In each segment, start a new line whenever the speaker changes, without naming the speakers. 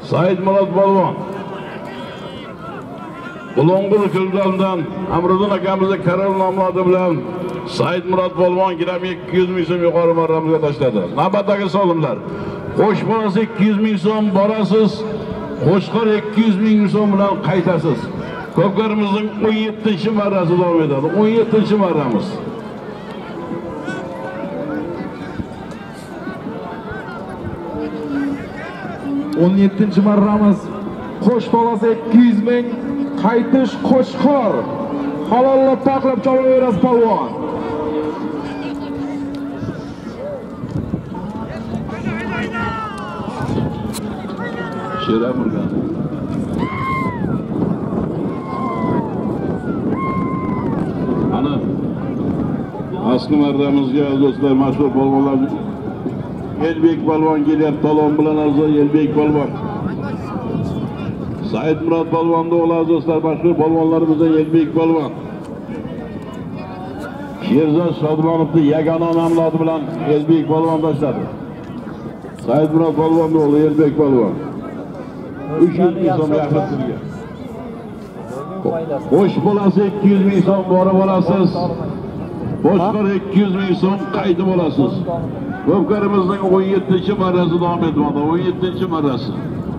Said Murat Polvon. Bulong'ur Kildamdan Amriddin akamizni Karim nomladi bilan Said Murat Polvon giram 200 ming so'm yuqori marramizga tashladi. Navbatdagi so'limlar. Qo'shbolas 200 ming so'm borasiz. Qo'shqor 200 ming so'm bilan qaytasiz. Ko'pkarimizning 17-marrasi davom etadi. 17-marramiz.
On 17-marramiz. Qo'shbolas 200 ming, qaytish Qo'shqor. Halollab taqlab cholaverasiz polvon.
Shera Murgan. Ana asli marramizga do'stlar mashhur polvonlar Elbek polvon kelyapti, talon bilan arzo Elbek polvon. Said Murat polvonni o'g'li do'stlar mashhur polvonlarimizdan Elbek polvon. Sherzod Shodmonovning yagona nomlodi bilan Elbek polvon tashladi. Said Murat polvonni o'g'li Elbek polvon. 300 ming so'm yaxshiga. Qo'sh bolasi 200 ming so'm borib olasiz. Qo'shqor 200 ming so'm qaytib olasiz. Ko'pkarimizning 17-marrasi davom etmoqda. 17-marrasi.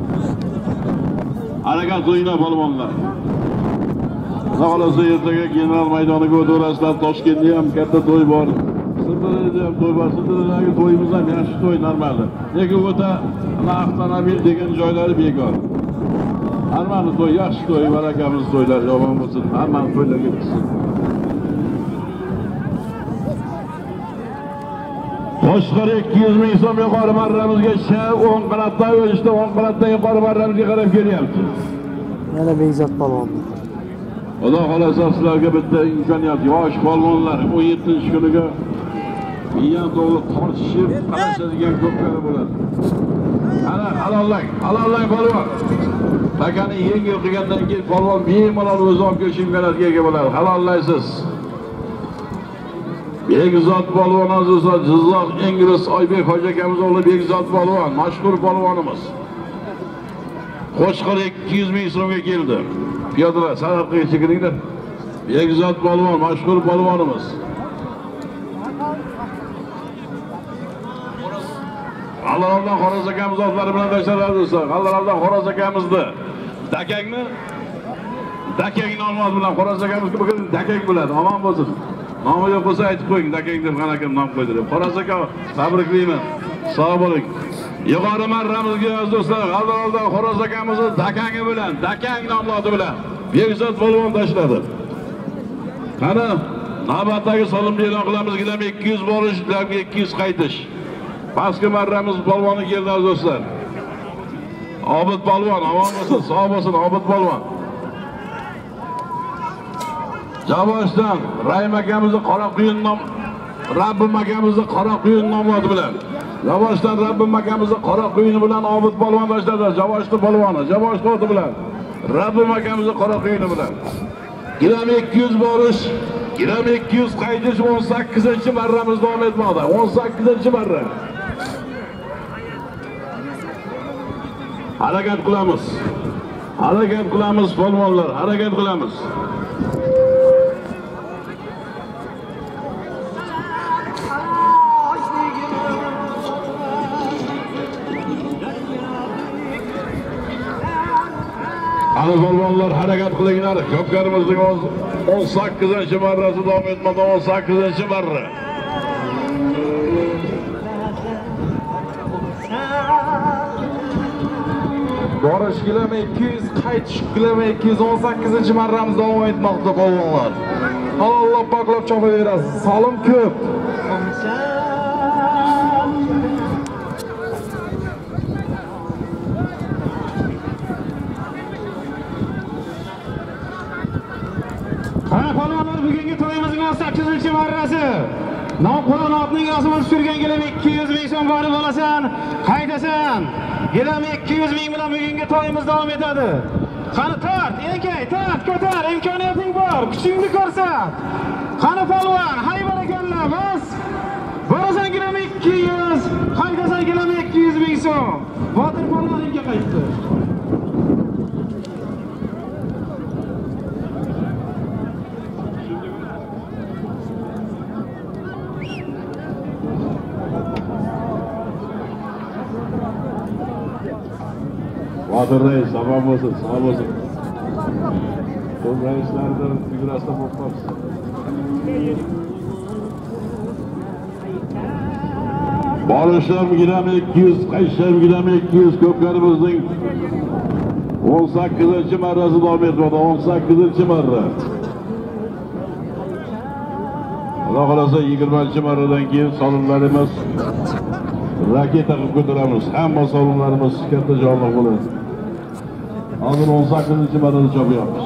Harakat o'yina polvonlar. Xohlasa ertaga general maydoniga o'tirasizlar. Toshkentda ham katta to'y bor. Sirdaryoda ham to'y bor. Sirdaryodagi to'yimiz ham yaxshi to'y normal. Lekin o'ta avtomobil degan joylari bekor. Hammani to'y yaxshi to'y, barakamiz to'ylar yomon bo'lsin. Hammani to'ylarga bitsin. Qo'shqor 200 ming so'm yuqori marramizga 10 qanotdan o'lishda 10 qanotdan yuqori marramizga qarab kelyapti.
Yana Bekzod polvon.
Xudo xolasa sizlarga bitta imkoniyat, yosh polvonlar 17-kuniga miyam to'g'ri tortishib qarashadigan ko'pkari bo'ladi. Ana halollang polvon. Takani yengil qilgandan keyin polvon bemalol o'zi olib kelish imkoniyatiga ega bo'ladi. Halollaysiz. Bekzod polvon azizlar, Jizzax Ingliz Oybek hoji akamiz o'g'li Bekzod polvon, mashhur polvonimiz. Qo'shqor 200 ming so'mga keldi. Piyodalar sarafga chekiringlar. Bekzod polvon, mashhur polvonimiz. Allohdan Xo'roz akamiz otlari bilan tashladi do'stlar. Allohdan Xo'roz akamizni dakangni nomlari bilan Xo'roz akamiz bugun dakang bo'ladi. Omon bo'lsin. Nomi yo'q bo'lsa aytib qo'ying, dakang deb qanaqam nom qo'ydi deb. Xo'roz aka, tabriklayman. Sog' bo'ling. Yuqori marramizga do'stlar, Allohdan Xo'roz akamizni dakangi bilan, dakang nomlari bilan Bekzod polvon tashladi. Qani navbatdagi solimni e'lon qilamiz. Gilam 200 borish, 200 qaytish. Pastki marramiz polvoni keldi do'stlar. Obid polvon, omon bo'lsin, sog' bo'lsin Obid polvon. Javoshdan Rahim akamizni Qoraquyun Rabbim akamizni Qoraquyun nomlari bilan. Javoshdan Rabbim akamizni Qoraquyuni bilan Obid polvon tashladi. Javoshni polvoni, Javosh qo'ti bilan Rabbim akamizni Qoraquyuni bilan. Gilam 200 borish, gilam 200 qaytish 18-marramiz davom etmoqda. 18-marra. Harakat qilamiz. Harakat qilamiz polvonlar, harakat qilamiz. Ana polvonlar harakat qilinglar. Ko'pkarimizning 18-marrasi davom etmoqda. 18-marra.
Borish gilam 200, qaytish gilam 218-marramiz davom etmoqda polvonlar. Halollab paklab chopaverasiz. Solim ko'p.
Qani polvonlar, bugungi to'yimizning 18-marrasi. Nomqulon otning rasmini tushirgan gilam 200 ming so'm borib olasan, qaytasan. Gilam 200 ming bilan bugungi to'yimiz davom etadi. Qani tort, enkay, tort, ko'tar, imkoniyating bor, kuchingni ko'rsat. Qani polvon, hay barakallah, bas. Borasan gilam 200, qaytasan gilam 200 ming so'm. Botir polvonga qaytdi.
Botir rais, salom bo'lsin, sog' bo'lsin. Ko'p raislardan figurasida bo'lib qolibsiz. Borishim gilam 200, qaytishim gilam 200 ko'pkarimizning 18-marrasi davom etmoqda, 18-marra. Xudo xolasa 20-marradan keyin solimlarimiz raketa qilib ko'taramiz. Hamma solimlarimiz katta jonli bo'ladi. Hozir 18-marrada chopyapmiz.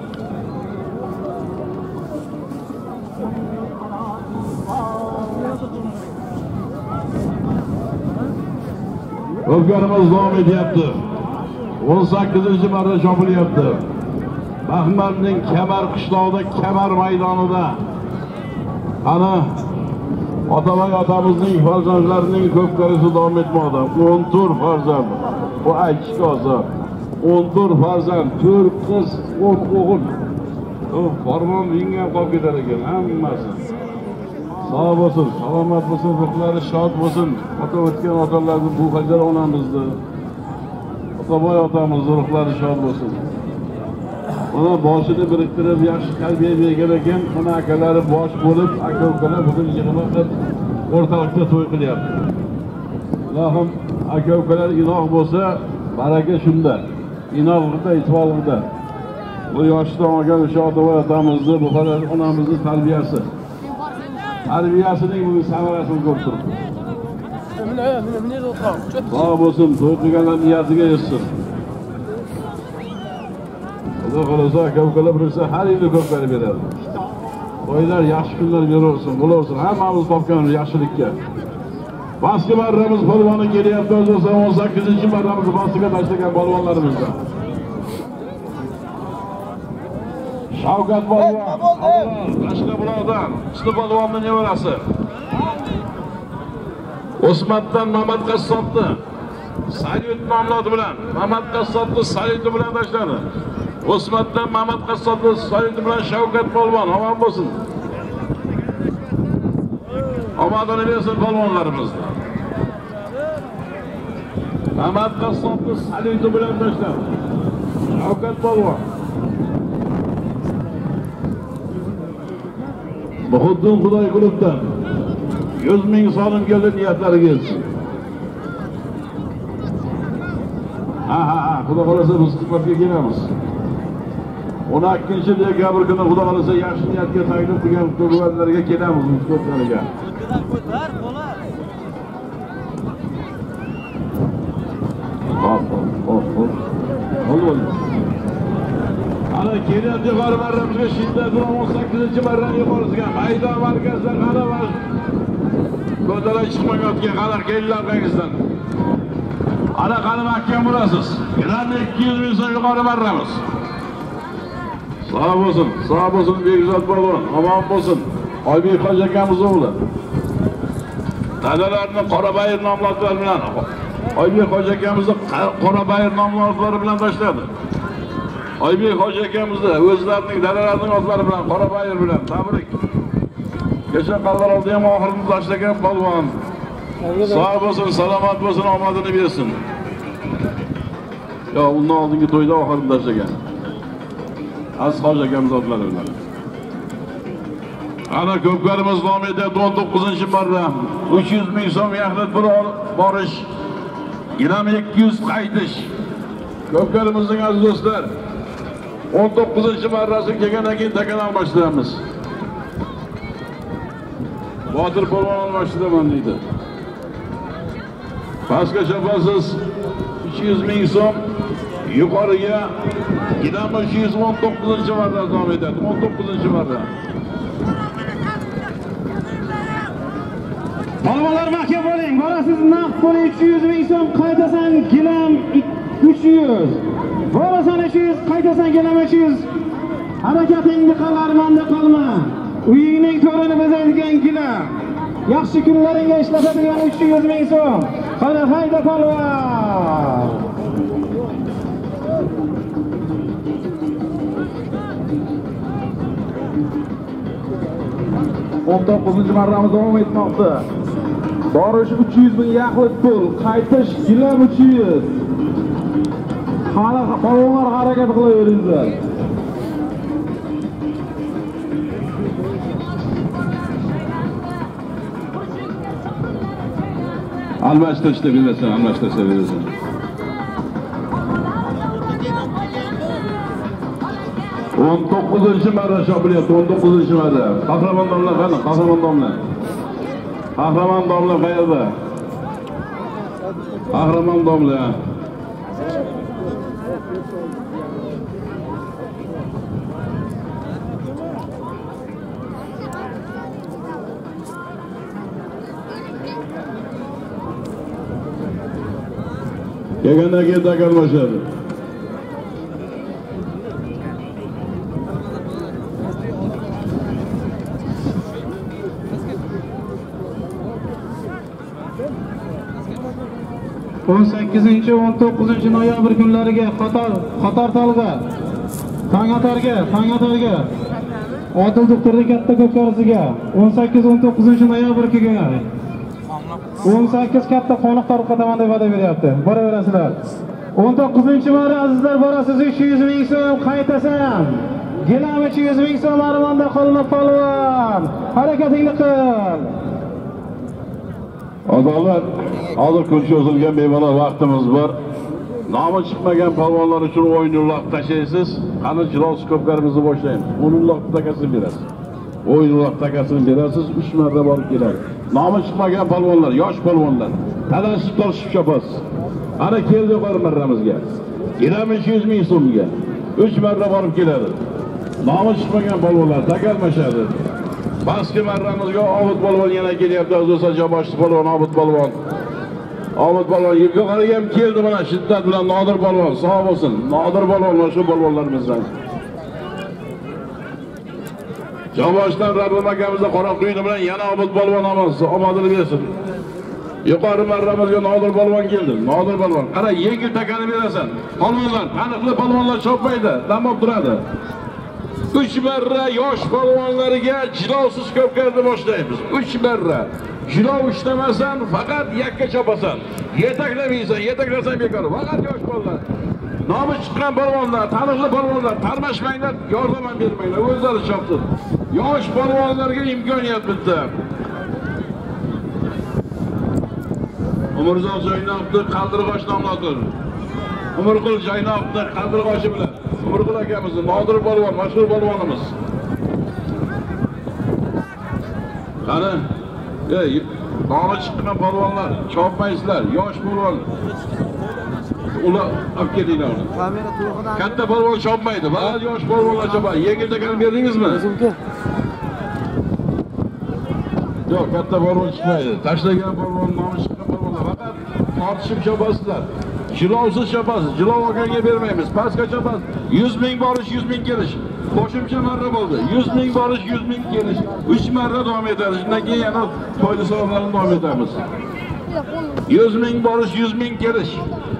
Ko'pkarimiz davom etyapti. 18-marra chopilyapti. Baxmalning Kamar qishlog'ida, Kamar maydonida ana Otabay otamizning farzandlarining ko'pkarisi davom etmoqda. 14 farzand. Bu aytishga oson. 14 farzand, 4 qiz, 10 o'g'il. Farmon yengam qolib ketar ekan hammasi. Sog' bo'lsin, salomat bo'lsin, ruhlari shod bo'lsin. Ota o'tgan otalarning bu Hajar onamizni, Otabay otamizni ruhlari shod bo'lsin. Mana boshini biriktirib yaxshi tarbiya bergan ekan, mana akalari bosh bo'lib, aka-ukalar bugun yig'ilib o'rtoqlikda to'y qilyapti. Ilohim aka-ukalar inoq bo'lsa, baraka shunda. Inoqlikda, ittifoqlikda. Bu yoshdan olgan o'sha Otabay otamizni, bu Hajar onamizni tarbiyasi. Tarbiyasining bugun samarasini ko'rib turibmiz. Sog' bo'lsin, to'y qilganlar niyatiga yetsin. Xudo xolasa aka-ukalar bilsa har yili ko'pkari beradi. To'ylar yaxshi kunlar beraversin, bo'laversin. Hammamiz topganmiz yaxshilikka. Baski marramiz polvoni kelyapti, o'zbekiston 18-marramiz baskiga tashlagan polvonlarimizdan. Shavkat polvon, boshqa birodar, Usti polvonning nevarasi. Osmatdan Mamad Qassobni Salyut nomlodi bilan, Mamad Qassobni Salyuti bilan tashladi. Osmatdan Mamad Qassobni Salyuti bilan Shavkat polvon omon bo'lsin. Omadini bersin polvonlarimizni. Mamad Qassobni Salyuti bilan tashladi. Shavkat polvon. Buxuddin Xudoy klubdan 100 ming so'm keldi niyatlariga yetsin. Ha, Xudo xolasa biz xizmatga kelamiz. 12-dekabr kuni Xudo xolasa yaxshi niyatga taklif qilgan to'g'rilarga kelamiz mustaqillarga. Hop. Ana kelyapti yuqori marramizga shiddat bilan 18-marrani yuqorisiga maydon markazida qara va ko'tarak chiqmayotgan qara kelinglar orqangizdan. Ana qani mahkam bo'lasiz. Gilam 200 ming so'm yuqori marramiz. Sog' bo'lsin Bekzod polvon, omon bo'lsin. Oybek hoji akamiz o'g'li. Dadalarni Qorabayir nomlari bilan Oybek hoji akamizni Qorabayir nomlari bilan tashladi. Oybek hoji akamizni o'zlarining dadalarining otlari bilan Qorabayir bilan tabrik. Kecha Qalqarolda ham oxirini tashlagan polvon. Sog' bo'lsin, salomat bo'lsin, omadini bersin. Yo, undan oldingi to'yda oxirini tashlagan. Az hoji akamiz otlari bilan. Ana ko'pkarimiz davom etyapti 19-marra 300 ming so'm yaxlit pul borish. Gilam 200 qaytish. Ko'pkarimizning aziz do'stlar 19-marrasi kelgandan keyin takan almashtiramiz. Botir polvon almashtiraman deydi. Pastga chopasiz 200 ming so'm, yuqoriga gilam 219-marra davom etadi. 19-marra.
Polvonlar mahkam bo'ling. Borasiz naqd pul 300 ming so'm, qaytasan gilam 300. Borasan 300, qaytasan gilam 300. Harakatingni qalarmanda qolma. Uyingning to'rini bezaydigan gilam. Yaxshi kunlaringga ishlatadigan 300 ming so'm. Qani hayda polvon.
19-marramiz davom etmoqda. Borish 300 ming yaxlit pul, qaytish gilam 300. harakat qilaveringlar.
Almashtirishda bilasan, almashtirishda bilasan. On 19-marra shopilyapti, 19-marra. Qahramon domla qani, qahramon domla. Qahramon domla qayerda? Qahramon domla. Kelgandan keyin takalmashadi.
o'n 19 noyabr kunlariga Qatortolga, Tangatorga, Odil doktorning katta ko'pkarisiga 18-19 noyabr kuniga 18 katta qoniq tarqataman deb va'da beryapti. Boraverasizlar. 19-marra azizlar borasiz 300 ming so'm qaytasan. Gilam 300 ming so'm armonda qolma polvon. Harakatingni qil.
Adolat, hozir kun cho'zilgan bemalol vaqtimiz bor. Nomi chiqmagan polvonlar uchun o'yinlar tashlaysiz. Qani jilos ko'pkarimizni boshlaymiz. O'yinlar takasini berasiz. O'yinlar takasini berasiz, 3 marta borib keladi. Nomi chiqmagan polvonlar, yosh polvonlar, talashib tortishib chopasiz. Ana keldi yuqori marramizga. Gilam 200 ming so'mga 3 marta borib keladi. Nomi chiqmagan polvonlar takalmashadi. Baski marramizga Obid polvon yana kelyapti, o'zi Jaboshli polvon, Obid polvon. Obid polvon yuqoriga ham keldi, mana shiddat bilan Nodir polvon, sog' bo'lsin. Nodir polvon shu polvonlarimizdan. Jaboshdan Rabbim akamizda Qoraqo'yni bilan yana Obid polvon omadini bersin. Yuqori marramizga Nodir polvon keldi. Nodir polvon, qara yengil takani berasan. Polvonlar, aniqli polvonlar chopmaydi, dam olib turadi. 3 marra yosh polvonlariga jilosiz ko'pkarni boshlaymiz. 3 marra. Jilov ishlamasan, faqat yakka chopasan. Yetaklamaysan, yetaklasan bekor. Faqat yosh polvonlar. Nomi chiqqan polvonlar, taniqli polvonlar, tarmashmanglar, yordam ham bermanglar, o'zlari chopsin. Yosh polvonlarga imkoniyat bitta. Umrzoq Joynovni Qaldirg'och nomladi. Umrqul Joynovni Qaldirg'ochi bilan Umrqul akamiz, Nodir polvon, mashhur polvonimiz. Qani, nomi chiqqan polvonlar, chopmaysizlar, yosh polvon. Ular olib ketinglar.
Kamera to'g'ridan.
Katta polvon chopmaydi, faqat yosh polvonlar chopadi. Yengil takan berdingizmi?
O'zimga.
Yo'q, katta polvon chiqmaydi. Tashlagan polvon, nomi chiqqan polvonlar faqat tortishib chopasizlar. Jilovsiz chopasiz. Jilov olganga bermaymiz. Pastga chopasiz. 100 ming borish, 100 ming kelish. Qo'shimcha marra bo'ldi. 100 ming borish, 100 ming kelish. 3 marra davom etadi. Shundan keyin yana foyda so'rovlarini davom etamiz. 100 ming borish, 100 ming kelish.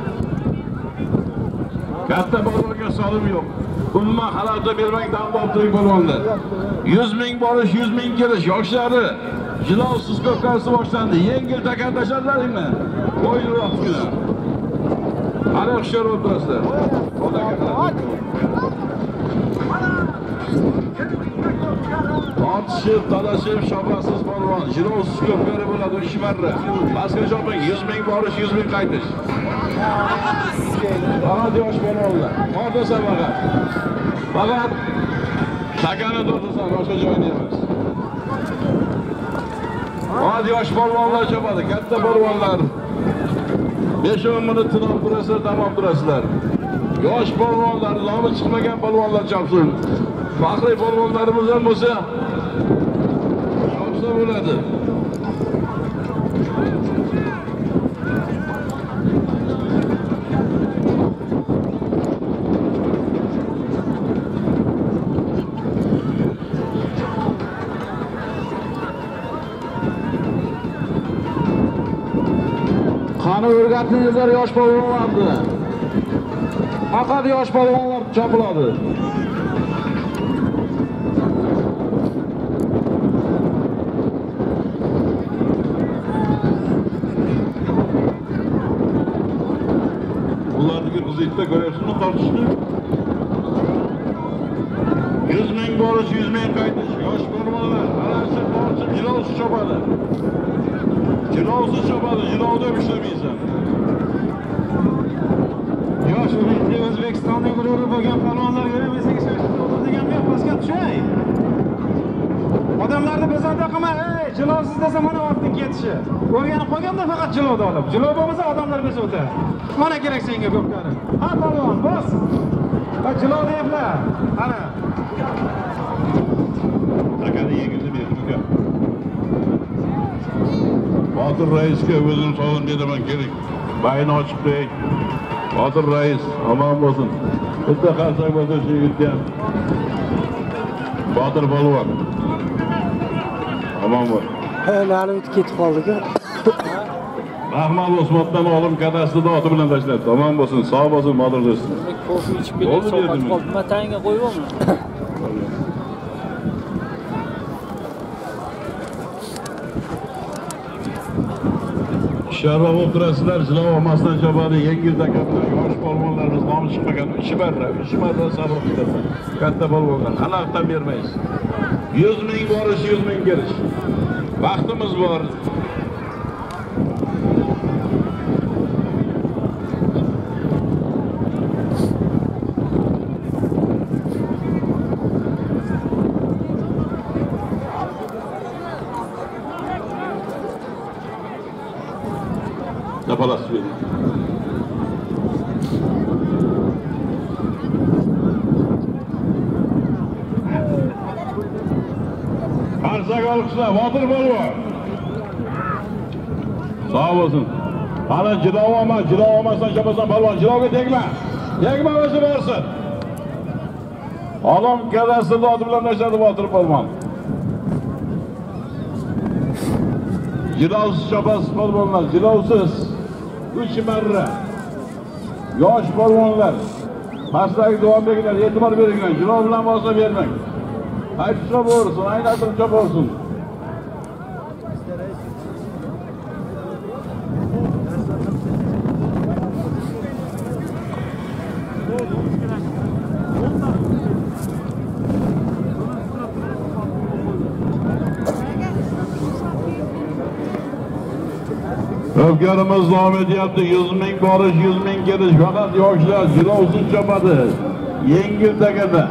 Katta polvonga solim yo'q. Umuman xalaqda bermang, dam turing polvonlar. 100 ming borish, 100 ming kelish. Yoshlari jilovsiz ko'pkarisi boshlandi. Yengil takan tashladingmi? O'yin vaqtida. Hali hushyor o'tirasizlar. Tortishib, talashib, shopasiz polvon. Jilovsiz ko'pkari bo'ladi 3 marra. Pastga choping, 100 ming borish, 100 ming qaytish. Faqat yosh polvonlar. Tortasan faqat. Faqat takani tortasan, boshqa joyni emas. Faqat yosh polvonlar chopadi, katta polvonlar. 5-10 minut tinib turasizlar, dam olib turasizlar. Yosh polvonlar, nomi chiqmagan polvonlar chopsin. Faxriy polvonlarimiz ham bo'lsa, chopsa bo'ladi.
Qani o'rgatingizlar yosh polvonlarni. Faqat yosh polvonlar chopiladi.
Ular Hozirgi qizlikda ko'ryapsizmi tortishni? 100 ming borish, 100 ming qaytish. Yosh bolalar, qarashib borib jilovsiz chopadi. Jilovsiz chopadi, jilovda ishlamaysan.
Yosh o'zbekistonlik O'zbekistonning g'ururi bo'lgan palvonlarga ham esiga shashib degan gap pastga tushay. Odamlarni bezovta qilma, ey, jilovsiz desa mana vaqtning ketishi. O'rganib qolganda faqat jilovda olib. Jilov bo'lmasa odamlar bezovta. Mana kerak senga ko'pkari. Ha, palvon, bos. Ha, jilov deyaplar. Qani.
Qani yengilni berdim. Botir raisga o'zim sog'in beraman kerak. Bayni ochib qo'ying. Botir rais, omon bo'lsin. Bitta qarsak bo'lsa shu yigitga ham. Botir polvon. Omon bo'l.
Nari o'tib ketib qoldik-ku.
Rahmat Osmondan olim kadastida oti bilan tashlabdi. Omon bo'lsin, sog' bo'lsin, Botir do'stim.
Kofe ichib kelib soqat qoldi. Matanga qo'yibmi?
Sharaf bo'lib turasizlar, jilov olmasdan chopadi, yengil takablar, yosh polvonlarimiz nomi chiqmagan, ishi marra sabr qiladi. Katta polvonlar, xalaqdan bermaysiz. 100 ming borish, 100 ming kelish. Vaqtimiz bor. Napalas verin. Qarsak olqishlar, Botir polvon. Sog' bo'lsin. Qani jilov olmasdan chapasan polvon, jilovga tegma. Tegma o'zi borsin. Olam kadastida oti bilan tashladi Botir polvon. Jilovsiz chopasiz polvonlar, jilovsiz. 3 marra. Yosh polvonlar, pastdagi davomdagilar e'tibor beringlar. Jilov bilan bosa bermang. Qaytishga borsin, aylantirib chopaversin. Öfkerimiz devam ediyordu. 100 ming borish, 100 ming kelish. Faqat yoshlar jilovsiz chopadi. Yengil takada.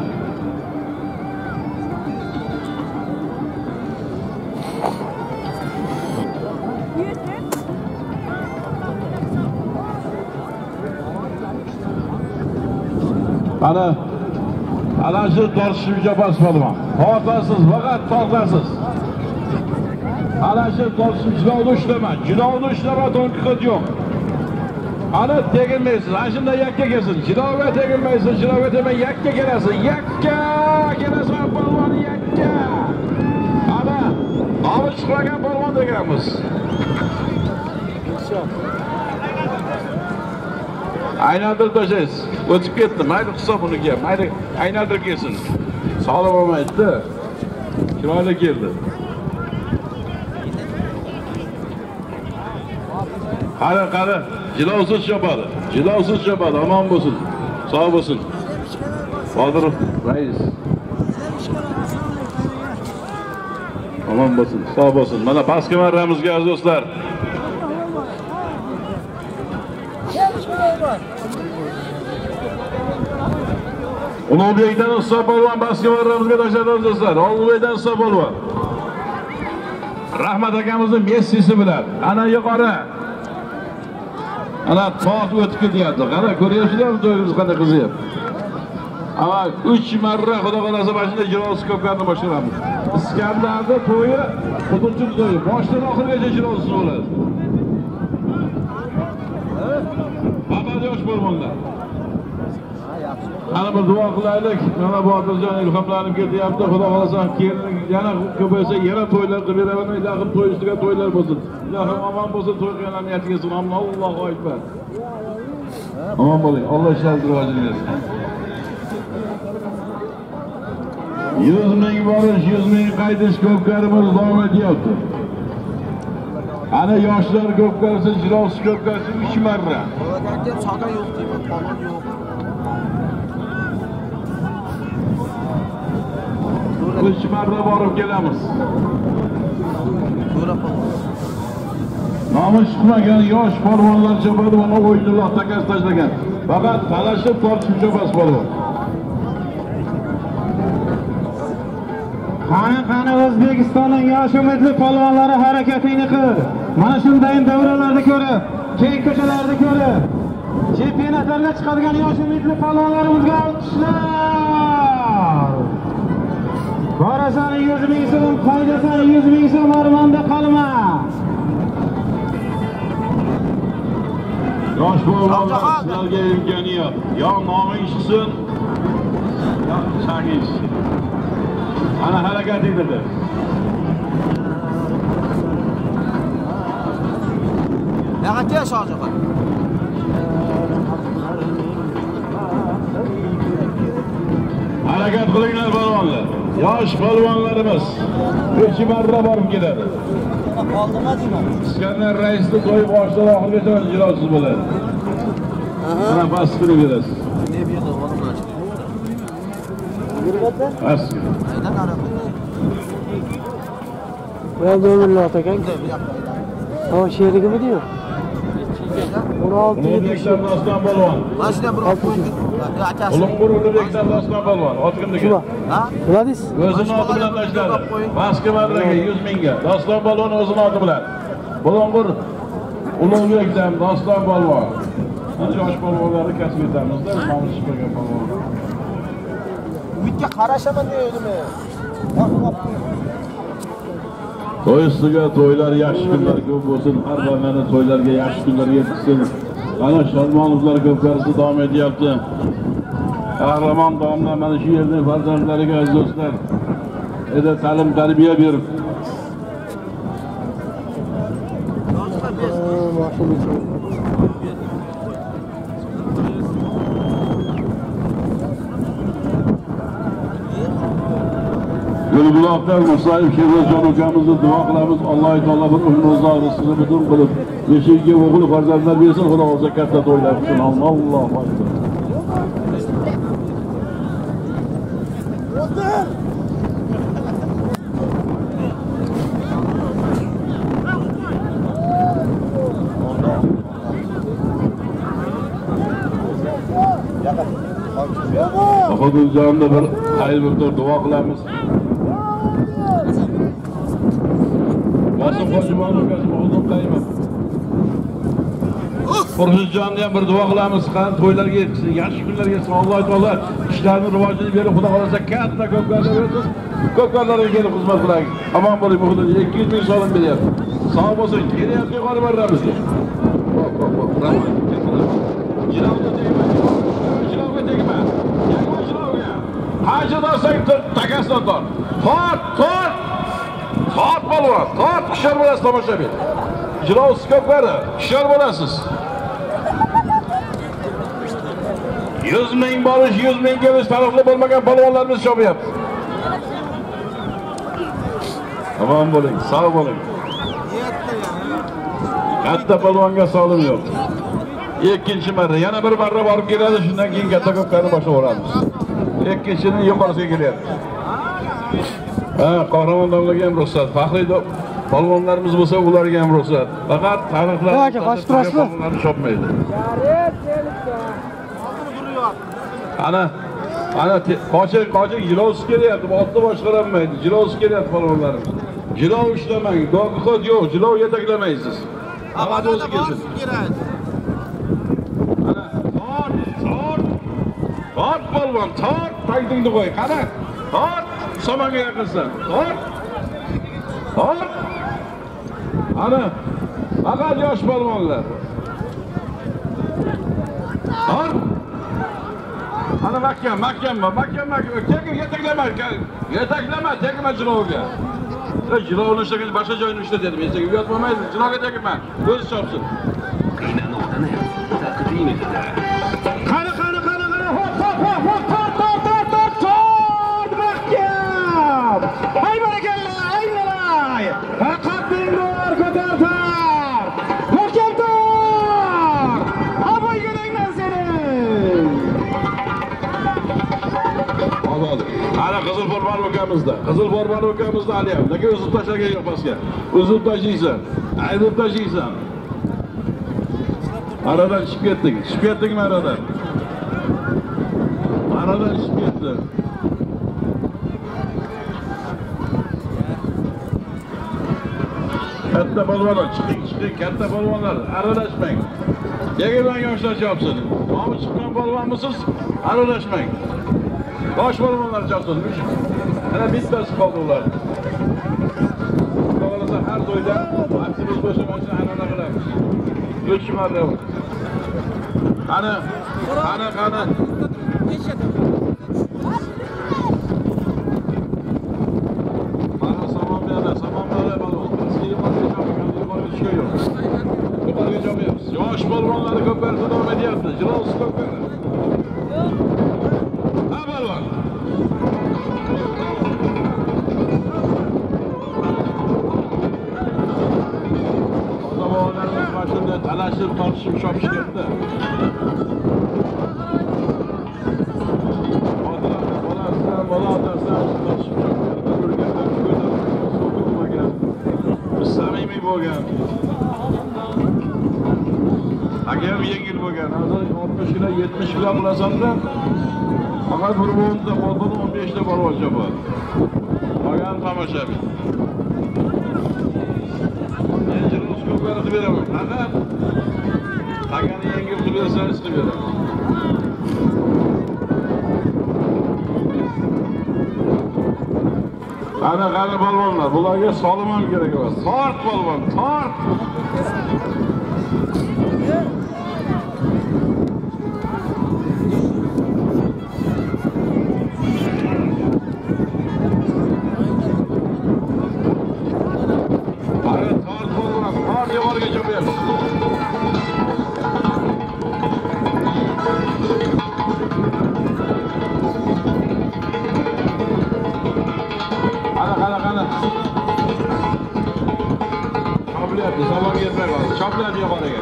Ana shu tortishib chopasiz polvon. Tortasiz, faqat tortasiz. Ana shu tortishib jilovni ushlama. Jilovni ushlama, to'nqit yo'q. Ana tegilmaysiz. Ana shunda yakka kelsin. Jilovga tegilmaysiz, jilovga tegmay yakka kelasiz. Yakka kelasan polvon, yakka. Ana nomi chiqmagan polvon deganmiz. Aylantirib tashlaysiz. O'tib ketdi. Mayli hisob uniki ham. Mayli aylantirib kelsin. Sog'lom bo'lmaydi. Chiroyli keldi. Qara, jilovsiz chopadi. Jilovsiz chopadi, omon bo'lsin. Sog' bo'lsin. Botir rais. Omon bo'lsin, sog' bo'lsin. Mana pastki marramizga aziz do'stlar. Ulug'bekdan hisob polvon pastki marramizga tashladi do'stlar. Ulug'bekdan hisob polvon. Rahmat akamizning Messisi bilan. Ana yuqori. Ana to'q o'tib ketyapti. Qara, ko'ryapsizlarmi to'yimiz qanday qizyapti? Ama 3 marra xudo xolasa mashina jilovsiz ko'pkarni boshlaymiz. Iskandarda to'yi, Xudochun to'yi boshdan oxirigacha jilovsiz bo'ladi. Faqat yosh polvonlar. Ana bir duo qilaylik. Mana Botirjon ilhomlanib ketyapti. Xudo xolasa yana ko'paysa yana to'ylar qilib beraman. Ilohim to'y ustiga to'ylar bo'lsin. Ilohim omon bo'lsin, to'y qilgan niyatiga salom. Allohu akbar. Omon bo'ling. Alloh ishlaringizni rivojini bersin. 100 ming borish, 100 ming qaytish ko'pkarimiz davom etyapti. Ana yoshlar ko'p bo'lsa, jilovsi ko'p bo'lsa 3 marra.
Bo'lagan soda yo'q deyman, palon yo'q.
3 marra borib kelamiz.
Bo'la palon.
Nomi chiqmagan yosh polvonlar chopadi, uni o'yinlar takas tashlagan. Faqat talashib tortib chopas polvon.
Qani O'zbekistonning yosh umidli polvonlari harakatingni qil. Mana shunday davralarni ko'rib, keng ko'chalarni ko'rib, chempionatlarga chiqadigan yosh umidli polvonlarimizga olqishlar. Borasan 100 ming so'm, qaydasan 100 ming so'm, armonda qolma.
Yosh polvonlar sizlarga imkoniyat. Yo noming chiqsin, yo chaging chiqsin. Ana harakating dedi.
Naqatga sho'jaqa.
Harakat qilinglar polvonlar. Yosh polvonlarimiz 3 marra borib keladi.
Qoldimi deyman.
Iskandar raisni to'y boshidan oxirigacha ijrosiz bo'ladi. Mana pastini berasiz.
Ne bu yerda olimlar chiqdi.
Past.
Aynan qarab.
Bu yerda o'mirlar ekan. Ha, sherigimi diyor? 16
Ulug'bekdan Doston polvon.
Mana shunday bir qo'ydi. Akasi.
Ulug'bekdan Doston polvon. Otgimdagi.
Ha?
Biladis?
O'zini oti bilan tashladi. Moskvaga 100 mingga. Doston polvon o'zini oti bilan. Ulug'bekdan Doston polvon. Mana yosh polvonlarni kasb etamizda, nomi chiqmagan polvon.
Umidga qarashaman deydimi?
To'y ustiga to'ylar, yaxshi kunlar ko'p bo'lsin. Har bir to'ylarga yaxshi kunlar yetsin. Ana Sharmonovlar ko'pkarisi davom etyapti. Qahramon domla mana shu yerning farzandlariga aziz do'stlar, ta'lim tarbiya berib Gulbuloqdan Musayev Sherzodjon ukamizni duo qilamiz. Alloh taolo bir umr uzog'ini butun qilib, beshigiga o'g'il farzandlar bersin. Xudo o'zi katta to'ylar qilsin. Allohu akbar. Hududlarda bir xayr bir duo qilamiz. Bosim Hojimonov o'zim qilaman. Qurg'izjonni ham bir duo qilamiz. Qani to'ylarga yetsin, yaxshi kunlarga yetsin. Alloh taolo ishlarni rivojini berib, Xudo xolasa katta ko'pkarlar bersin. Ko'pkarlarga kelib xizmat qiling. Omon bo'ling, muhudda 200 ming so'm beryapti. Sog' bo'lsin, kelyapti yuqori marramizga. Rahmat. Jilovga tegma. Jilovga tegma. Qanchadan so'ng takasdan tort. Tort polvon, tort hushyor bo'lasiz tomoshabin. Jilovsiz ko'pkari, hushyor bo'lasiz. 100 ming borish, 100 ming kelish taniqli bo'lmagan polvonlarimiz chopyapti. Omon bo'ling, sog' bo'ling. Katta polvonga solim yo'q. Ikkinchi marra, yana bir marra borib keladi, shundan keyin katta ko'pkarni boshlayveramiz. Ikkinchining yuqorisiga kelyapti. Qahramon domlaga ham ruxsat. Faxriy polvonlarimiz bo'lsa, ularga ham ruxsat. Faqat taniqlar polvonlarni chopmaydi. Ana qochiq jilovsiz kelyapti. Otni boshqaranmaydi. Jilovsiz kelyapti polvonlarimiz. Jilov ishlamang, do'qot yo'q, jilov yetaklamaysiz. Faqat o'zi kelsin. Tort polvon, tort, tagingni qo'y. Qara. Tort, somonga yaqinsan. Tort. Ana, faqat yosh polvonlar. Tort. Ana mahkam. Tegib yetaklama, tegma jilovga. Jilovni ishlagan boshqa joyini ishlatyapti. Men senga uyatmayman, jilovga tegma. O'zi chopsin.
Qiynalmoqdan taqdim etadi.
Qani. Tort mahkam. Hay barakalla, ay nalay. Faqat bor ko'tarsa.
borban ukamizda. Qizil borban ukamizda aliyam. Nega uzib tashlagan yo'q pastga? Uzib tashlaysan. Aydib tashlaysan. Aradan chiqib ketding. Chiqib ketdingmi aradan? Aradan chiqib ketdi. Katta polvonlar chiqing, katta polvonlar, aralashmang. Yegidan yoshlar chopsin. Nomi chiqqan polvonmisiz? Aralashmang. Yosh polvonlar chopsin. Ana bittasi qoldi ular. Xudo har to'yda aksimiz qo'shimcha an'ana qilamiz. 3 marta. Qani. Mana salom beradi polvon. Yosh polvonlar ko'p bersa davom etyapti. Jilos ko'p beradi. Ha polvon. Polvonlarimiz mashina talashib, tortishib chopishganda. Samimiy bo'lgan. Agar yengil bo'lgan, hozir 60 kilo, 70 kilo bo'lasanda, faqat bir bo'g'inda qo'ldan 15 ta polvon chopadi. Qolgan tomoshabin. Men jiroskoplar qilib beraman. Faqat qolgani yengil qilib bersangiz qilib beraman. Qani polvonlar, bularga solim ham kerak emas. Tort polvon, tort. Choplayapti yuqoriga.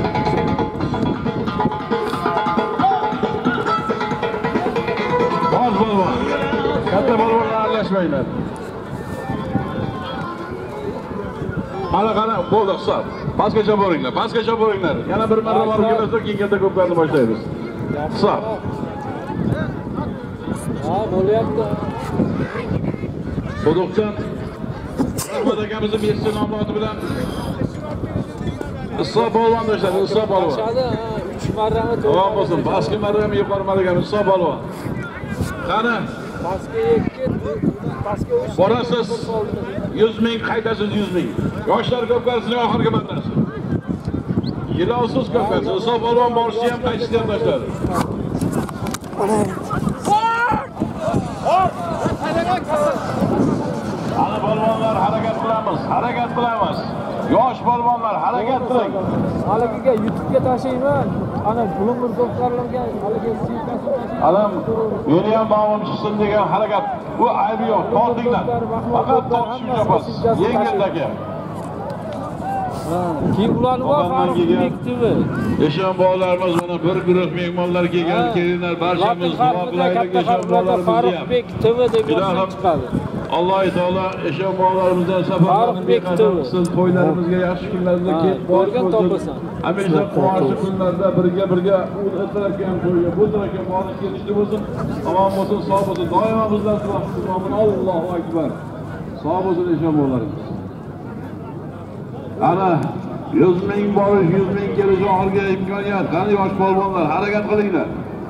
Boz polvon. Katta polvonlar aralashmaylar. Qana, bo'ldi hisob. Pastgacha boringlar. Yana bir marra borib kelsa, keyin katta ko'plarni boshlaymiz. Hisob.
Ha, bo'lyapti.
Qo'doqchan Rahmat akamizni Messi nomloti bilan Iso polvon tashladi, Iso polvon.
3 marrami to'g'ri.
Tamam bo'lsin, pastki marrami yuqori marrami Iso polvon. Qani?
Pastga 2, pastga 3.
Borasiz 100 ming, qaytasiz 100 ming. Yoshlar ko'pkarisining oxirgi marrasi. Yilosiz ko'pkarisi, Iso polvon borishni ham qaytishni ham tashladi. Ana polvonlar harakat qilamiz. Yosh polvonlar harakat qiling.
Haligiga YouTube'ga tashlayman. Ana bulung'ur do'stlarlarga haliga siyqasi tashlayman.
Alam meni ham nomim chiqsin degan harakat. Bu aybi yo'q, tortinglar. Faqat tortishib yapasiz. Yengildagi.
Keyin ularni bor Farruh Bektivi.
Eshon bolalarimiz mana bir guruh mehmonlar kelganlar, barchamiz duo qilaylik eshon bolalarimizni.
Farruh Bektivi deb yozib chiqadi.
Alloh taolo eshon bolalarimizni safarlarni beqasam qilsin, to'ylarimizga yaxshi kunlarda kelib
borgan topasan.
Hamisha quvonchli kunlarda birga o'tiradigan to'yga, bu tarafga borib kelishli bo'lsin. Omon bo'lsin, sog' bo'lsin. Doimo bizlar duomiz. Allohu akbar. Sog' bo'lsin eshon bolalarimiz. Ana 100 ming borish, 100 ming kelish oxirgi imkoniyat. Qani yosh polvonlar, harakat qilinglar.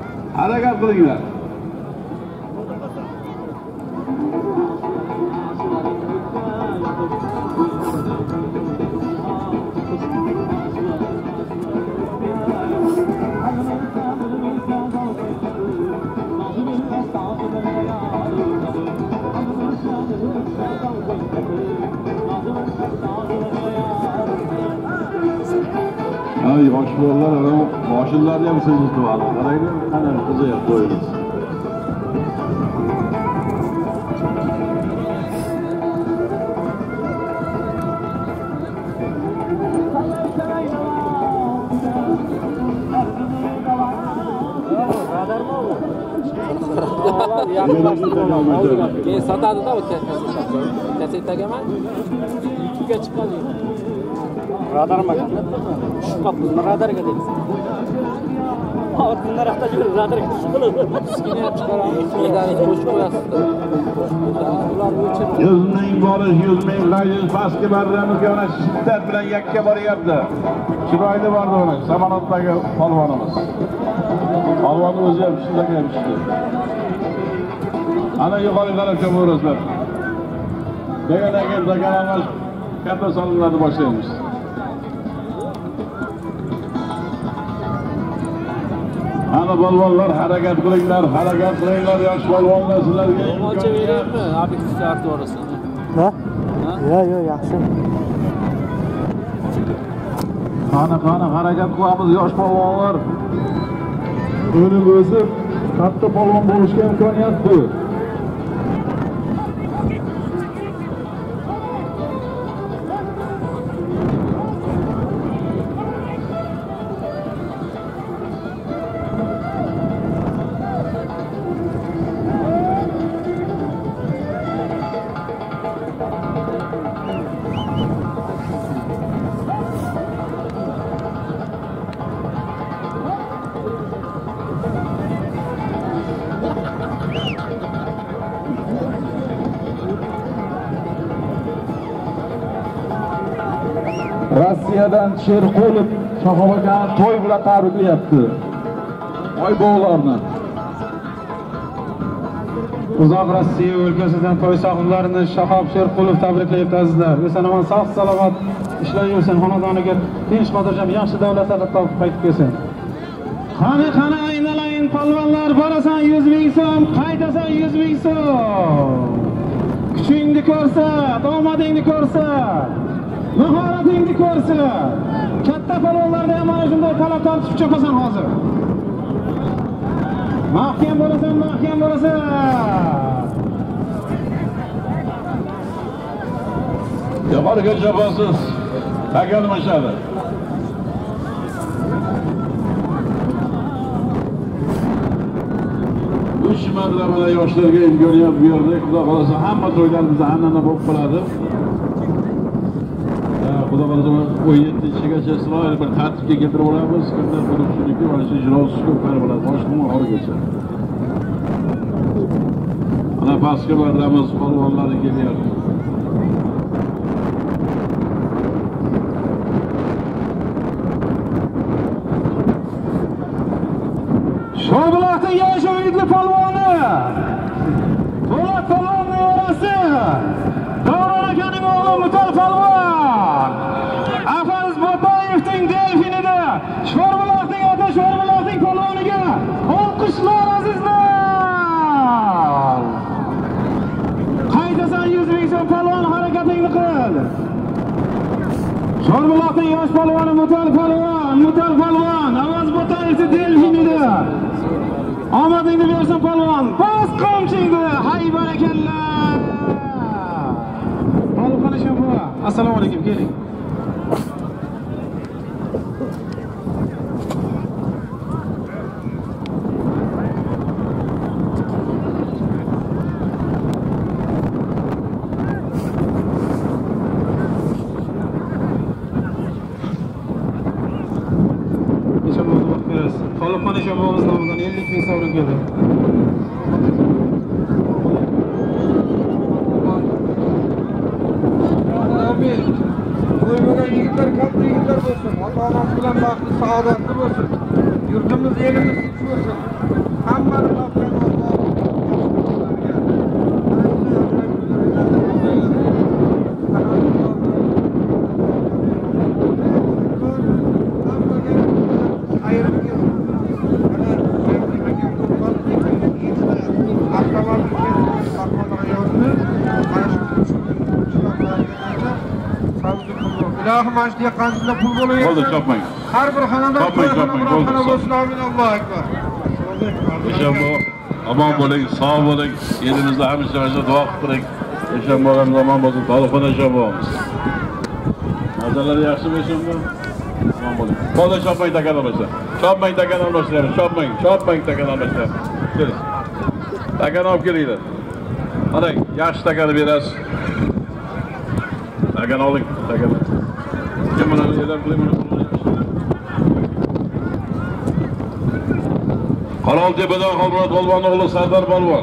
Ay yosh bolalar ana boshlarni ham sizni tutadi. Qaranglar, qani qizayib qo'yamiz.
Radarmi u? Ular yaqinlashtirib keyin sotadi-da u kasetaga emas. YouTube'ga chiqadi. Radarmi ekan. Shunaqa bizni radarga deymiz. Bunlar haqda radarga chiqiladi. Kichkina chiqaramiz. Medani qo'shib qo'yasiz. Ular o'chirib.
Yuzning borish, yuzming g'ayriz pastga barramizga mana shiddat bilan yakka boryapti. Chiroyli bordi mana samolyotdagi polvonimiz. Polvon o'zi ham shunday pishdi. Ana yuqori tarafga borasizlar. Degan zakarlanmash katta sonlarni boshlaymiz. Ana polvonlar harakat qilinglar, yosh polvonlar sizlarga.
Mo'lcha berayapmi? Obyektiv aktorisi.
Ha? Yo'q, yaxshi.
Qani harakat qilamiz yosh polvonlar. O'ning o'zi katta polvon bo'lishga imkoniyat bu. Rossiyadan Sherqulov Shahobatani to'y bilan tabriklayapti. Oybo'g'larni.
Uzoq Rossiya o'lkasidan to'y sohiblarini Shahob Sherqulov tabriklayapti azizlar. Eson-omon sog' salomat ishlayversin, xonadoniga tinch xotirjam yaxshi davlatlar topib qaytib kelsin. Qani aynalang polvonlar, borasan 100 ming so'm, qaytasan 100 ming so'm. Kuchingni ko'rsat, omadingni ko'rsat. Mahoratingni ko'rsat. Katta polvonlarda ham mana shunday talab tortib cho'pasan hozir. Mahkam bo'lasan.
Yuqoriga chopasiz. Takalmashadi. Uch martabada yoshlarga imkoniyat berdik. Xudo xolasa hamma to'ylarimizda an'ana bo'lib qoladi. Xudo xolasa 17-gacha Isroil bir tartibga keltirib olamiz. Kimlar bo'lib shuniki mana shu ijrosi ko'plar bo'ladi. Boshqa oxirigacha. Ana pastga barramiz polvonlari kelyapti.
Sho'rbuloqning yosh umidli polvoni. Po'lat polvonning orasi. Davron akaning o'g'li Mutal polvon. Afarz Botoyevning delfinida Sho'rbuloqning ota Sho'rbuloqning polvoniga olqishlar azizlar. Qaytasan 100 ming so'm polvon, harakatingni qil. Sho'rbuloqning yosh polvoni Mutal polvon. Afarz Botoyevning delfinida omadingni bersin polvon. Bas qamchingni. Hay barakallah. Polvon Shombuva. Assalomu alaykum, keling. Polvon Shombuva's nomidan 50 ming so'm keldi.
To'ymagan yigitlar, katta yigitlar bo'lsin. Ota-onamiz bilan baxtli, saodatli bo'lsin. Yurtimiz, elimiz tinch bo'lsin. Hammani topgan İlahim açtıya kanzında pul buluyor.
Oldu, çapmayın.
Her bir hanada
Çapmayın.
olsun. Amin. Allahu Ekber.
İnşallah aman bo'ling, sog' bo'ling. Elimizda hamisha dua qilib turing. Aman bo'lsin. Polvon Shombuvomiz. Mazalari yaxshimi Shombuv? Aman bo'ling. Qo'lda chopmay takalmasa. Chopmang takan almashtiramiz. Chopmang takan almashtiramiz. Keling. Takan olib kelinglar. Qarang, yaxshi takani berasiz. Takan oling, takan. Kim buni e'lon qilayman? Qoraltepadan Xolmurod polvonning o'g'li Sardor polvon.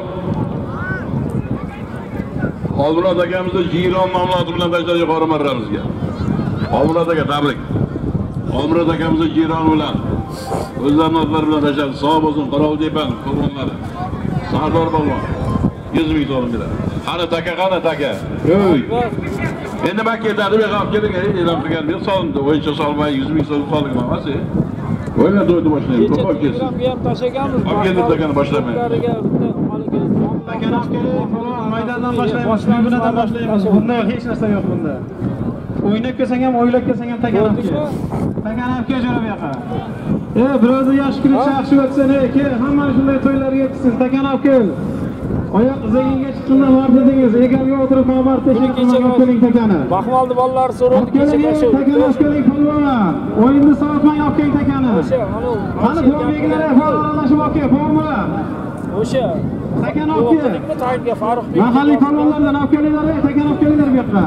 Xolmurod akamizni Jiron nomloti bilan tashlar yuqori marramizga. Xolmurod aka tabrik. Xolmurod akamizni Jiron bilan o'zlarining otlari bilan tashlar. Sog' bo'lsin Qoraltepaning polvonlari. Sardor polvon 100 ming so'm beradi. Qani taka. Yo'y. Endi men ketadi, men olib keling, e'lon qilgan men solindi. O'yincha solmay 100 ming so'm solgan emas. O'yinga to'ydi boshlaymiz. To'pol kelsin.
Ham tashaganmiz.
Olib kelib takani boshlamaymiz.
Takan olib kelib, maydondan boshlaymiz, tribunadan boshlaymiz. Bunda hech narsa yo'q bunda. O'ynab kelsang ham, o'ylab kelsang ham takan olib kel. Takan olib kel jo'ra bu yoqqa. Birozni yosh kuncha yaxshi o'tsin, kel, hamma shunday to'ylarga yetsin, takan olib kel. Oyoq izagiga chiqqanda bor dedingiz, egarga o'tirib xabar teshib keling takani.
Baxmaldi bolalar so'radi kecha shu.
Takan olib keling polvon. O'yinni soatmay olib kel takani.
O'sha,
Qani bo'lmaganlar faollanishib olib kel, polvon.
O'sha.
Takan olib kel.
Tayinga Faruqbek.
Mahalliy polvonlardan olib kelinglar, takan olib kelinglar bu yoqqa.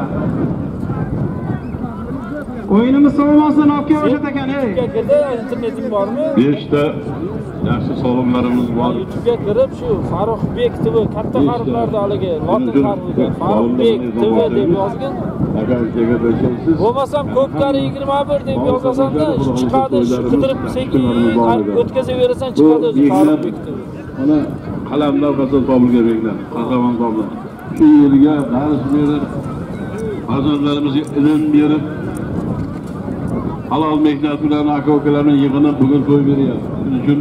O'yinimiz so'rmasdan olib kel o'sha takan,
Interneting bormi?
5 ta yaxshi sog'lomlarimiz bor.
YouTube'ga kirib shu Faruqbek TV katta harflarda haligi lotin harfiga Faruqbek TV deb yozgin. Bo'lmasam ko'pkari 21 deb yozasan-da, chiqadi, qidirib sekin o'tkazaverasan, chiqadi o'zi Faruqbek TV.
Mana qalamlar qasam topilgan beklar, qahramon toplar. Shu yilga dars berib, farzandlarimizga ilm berib, halol mehnat bilan aka-ukalarning yig'inib bugun to'y beryapti. Shuning uchun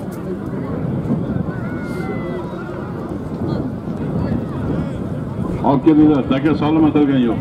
olib kelinglar, taka solim atalgan yo'q.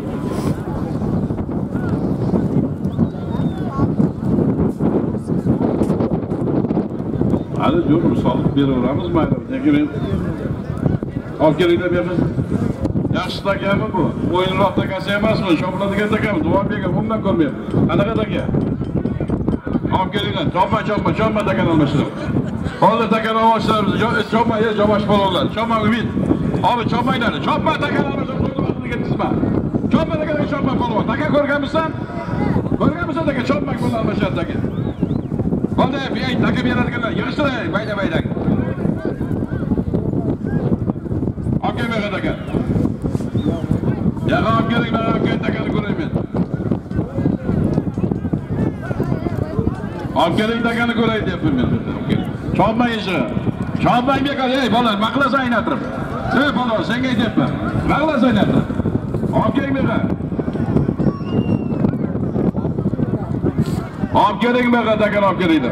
Hali yo'q, solib beraveramiz mayli. Lekin men olib kelinglar bu yerga. Yaxshi takami bu. O'yinroq takasi emasmi? Shopiladigan takami. Duvar bergan, bundan ko'rmayapman. Qanaqa taka? Olib kelinglar. Chopma takani almashtirib. Hozir takani olishlarimiz. Chopma, jomash polonlar. Chopma umid. Abi chopmanglar. Chopma takani almashtirib qo'ydim vaqtiga tizma. Chopma takani chopma polvon. Taka ko'rganmisan? Ko'rganmisan taka chopma polvon almashadi taka. Qoldi, bey, taka beradiganlar. Yig'ishtiring, bayda. Olib kelmaydi taka. Ya olib kelinglar, takani ko'rayman. Olib keling takani ko'ray deyapman men. Chopmang ishi. Chopmang bekor, ey bola, maqlasan aynatirib. Ey bola, senga aytyapman. Maqlasan aynatirib. Olib keling bekor. Olib keling bekor, takani olib kelinglar.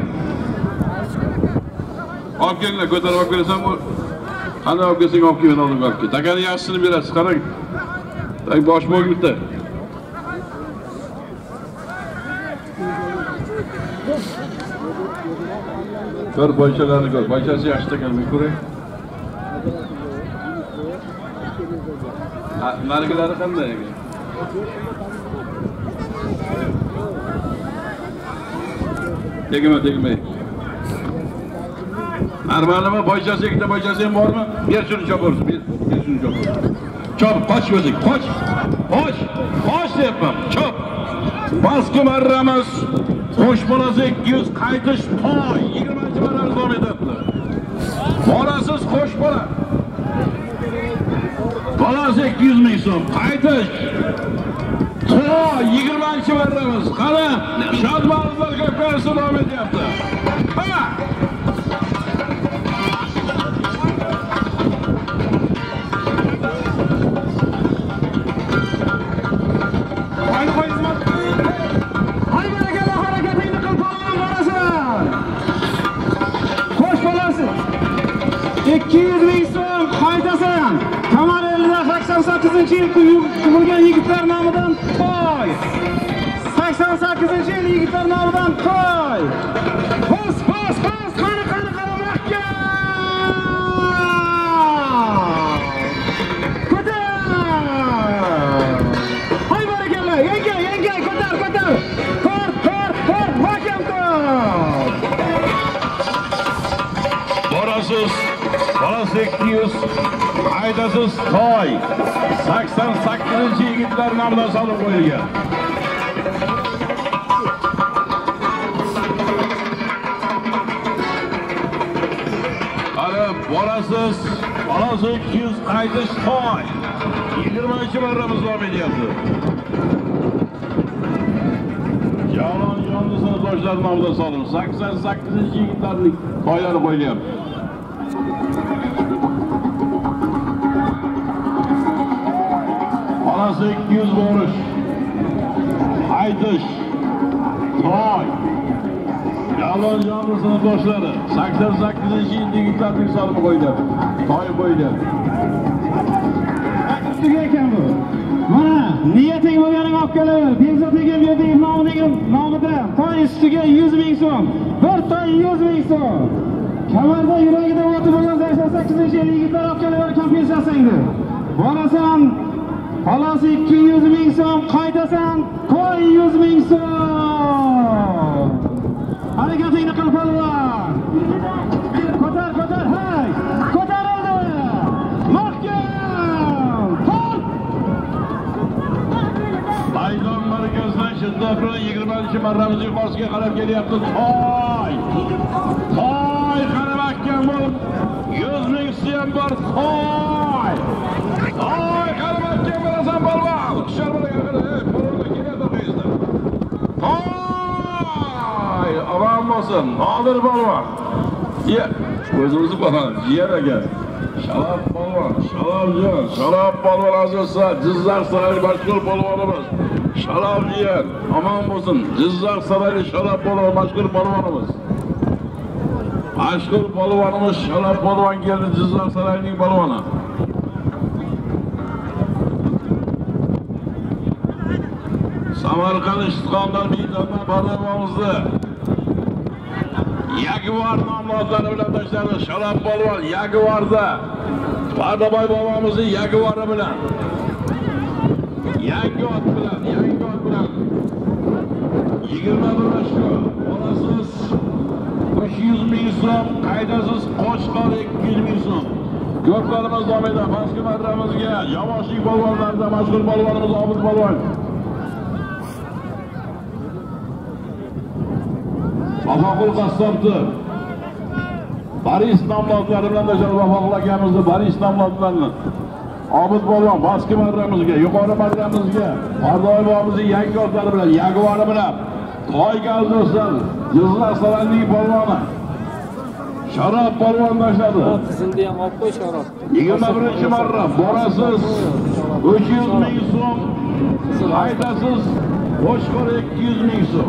Olib kelinglar, ko'tarib olib kelasan bu. Qanday olib kelsang olib kelin olib kel. Takani yaxshisini berasiz, qarang. Tak bosh bo'lgitda. Ko'r boychalarni ko'r. Boychasi yaxshi takanmi ko'ray. Nargilari qanday ekan? Tegma. Armanimi boychasi ikkita boychasi ham bormi? Ber shuni choporsin, ber shuni chop. Chop, qoch o'zing, qoch deyapman, chop. Baski marramiz, qo'sh bolasi 200 qaytish to'y 20-marrani davom etyapti. Bolasiz qo'sh bola. Bolasi 200 ming so'm, qaytish to'y 20-marramiz. Qani, shodmonlar ko'pkari davom etyapti. Ha!
Yil tug'ilgan yigitlar nomidan to'y. 88-yil yigitlar nomidan to'y. Hos, qani mahkam. Ko'tar. Hay barakallah, yanga, ko'tar. Ko'r, mahkam ko'r.
Bolasi 200, haydasiz toy. 88-yigitlar nomidan solib qo'yilgan. Bolasiz 200 qaytish toy. 20 marramiz davom etyapti. Jalon yondisini toshlar nomidan solib 88-yigitlarning toylari qo'yilyapti. Bolasi 200 borish. Haydish toy. Jalon yondisini toshlari 88-yigitlarning solib qo'yiladi. Toy qo'yiladi.
Ustiga ekan bu. Mana niyating bo'lganing olib kelib, bezotiga berdik nomida toy ustiga 100 ming so'm. Bir toy 100 ming so'm. Kamarda yuragida o'ti bo'lgan 88-yigitlar olib kelib kompensatsiyangni. Borasan, xolasi 200 ming so'm, qaytasan, toy 100 ming so'm. Harakatingni qil polvon. Ko'tar, hay. Ko'tarildi. Mahkam.
Maydon markazidan shiddat bilan 20-marramiz yuqorisiga qarab kelyapti. Toy qarab mahkam bo'lib 100 ming so'm bor. Toy qarab mahkam bo'lasan polvon. Tushar bilan polvonga kelyapti qo'yizda. Aman bo'lsin, Nodir polvon. O'zimizni polvon, jiyan aka. Shalab polvon, Shalab polvon azizlar, Jizzax saroyi mashhur polvonimiz. Shalab jiyan, aman bo'lsin. Jizzax saroyi Shalab polvon mashhur polvonimiz. Mashhur polvonimiz Shalab polvon keldi, Jizzax saroyining polvoni. Samarqand istiqomlar maydonida polvonimizni Yaguar nomlari bilan tashladi. Shalab polvon Yaguarda Pardaboy bobomizning Yaguari bilan yangi ot bilan 21 shu bolasiz 300 ming so'm, qaydasiz Qo'chqor 200 ming so'm. Ko'plarimiz davom etadi. Pastki marramizga Yomoshlik polvonlarida mashhur polvonimiz Obid polvon. Vafaqul qassobni Baris nomlari bilan tashlab Vafaqul akamizni Baris nomlaridan Obid polvon pastki marramizga, yuqori marramizga Pardoy bobomizning yangi otlari bilan Yaguari bilan toy galdo'slar Jizzax saroyining polvoni Sharob polvon tashladi.
Qizilni ham olib qo'y Sharob.
21-marra borasiz 300 ming so'm, haydasiz Qo'chqor 200 ming so'm.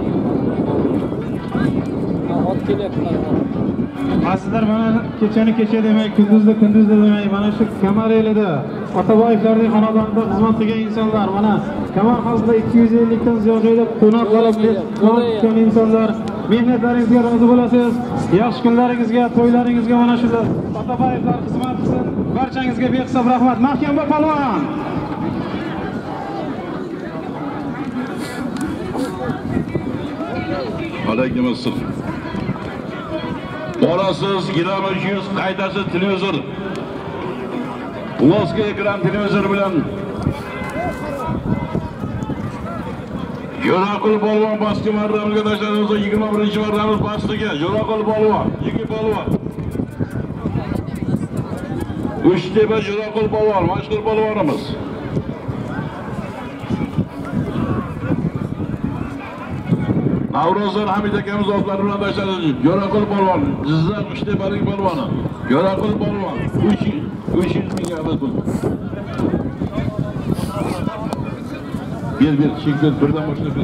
Ot kelyapti.
Asizlar mana kechani kecha demay, kunduzni kunduz demay, mana shu Kamar elida Otaboyevlarning xonadonida xizmat qilgan insonlar, mana Kamar xalqida 250 dan ziyod joyda qo'noq qolgan insonlar, mehnatlaringizga rozi bo'lasiz. Yaxshi kunlaringizga, to'ylaringizga mana shu Otaboyevlar xizmat qilsin. Barchangizga behisob rahmat. Mahkam bo'l polvon.
Alaykum assalom. Borasiz gram 300 qaydasi televizor. Ploski ekran televizor bilan Yo'raqul polvon pastki marramizga tashladi. 21-marramiz pastiga Yo'raqul polvon, yigit polvon. Uchtepa Yo'raqul polvon, mashhur polvonimiz. Avrozlar Hamid akamiz otlari bilan tashladi. Yo'raqul polvon, Jizzax Uchtepaning polvoni. Yo'raqul polvon 300 ming avaz bo'ldi. Bir chekdir birdan boshlab.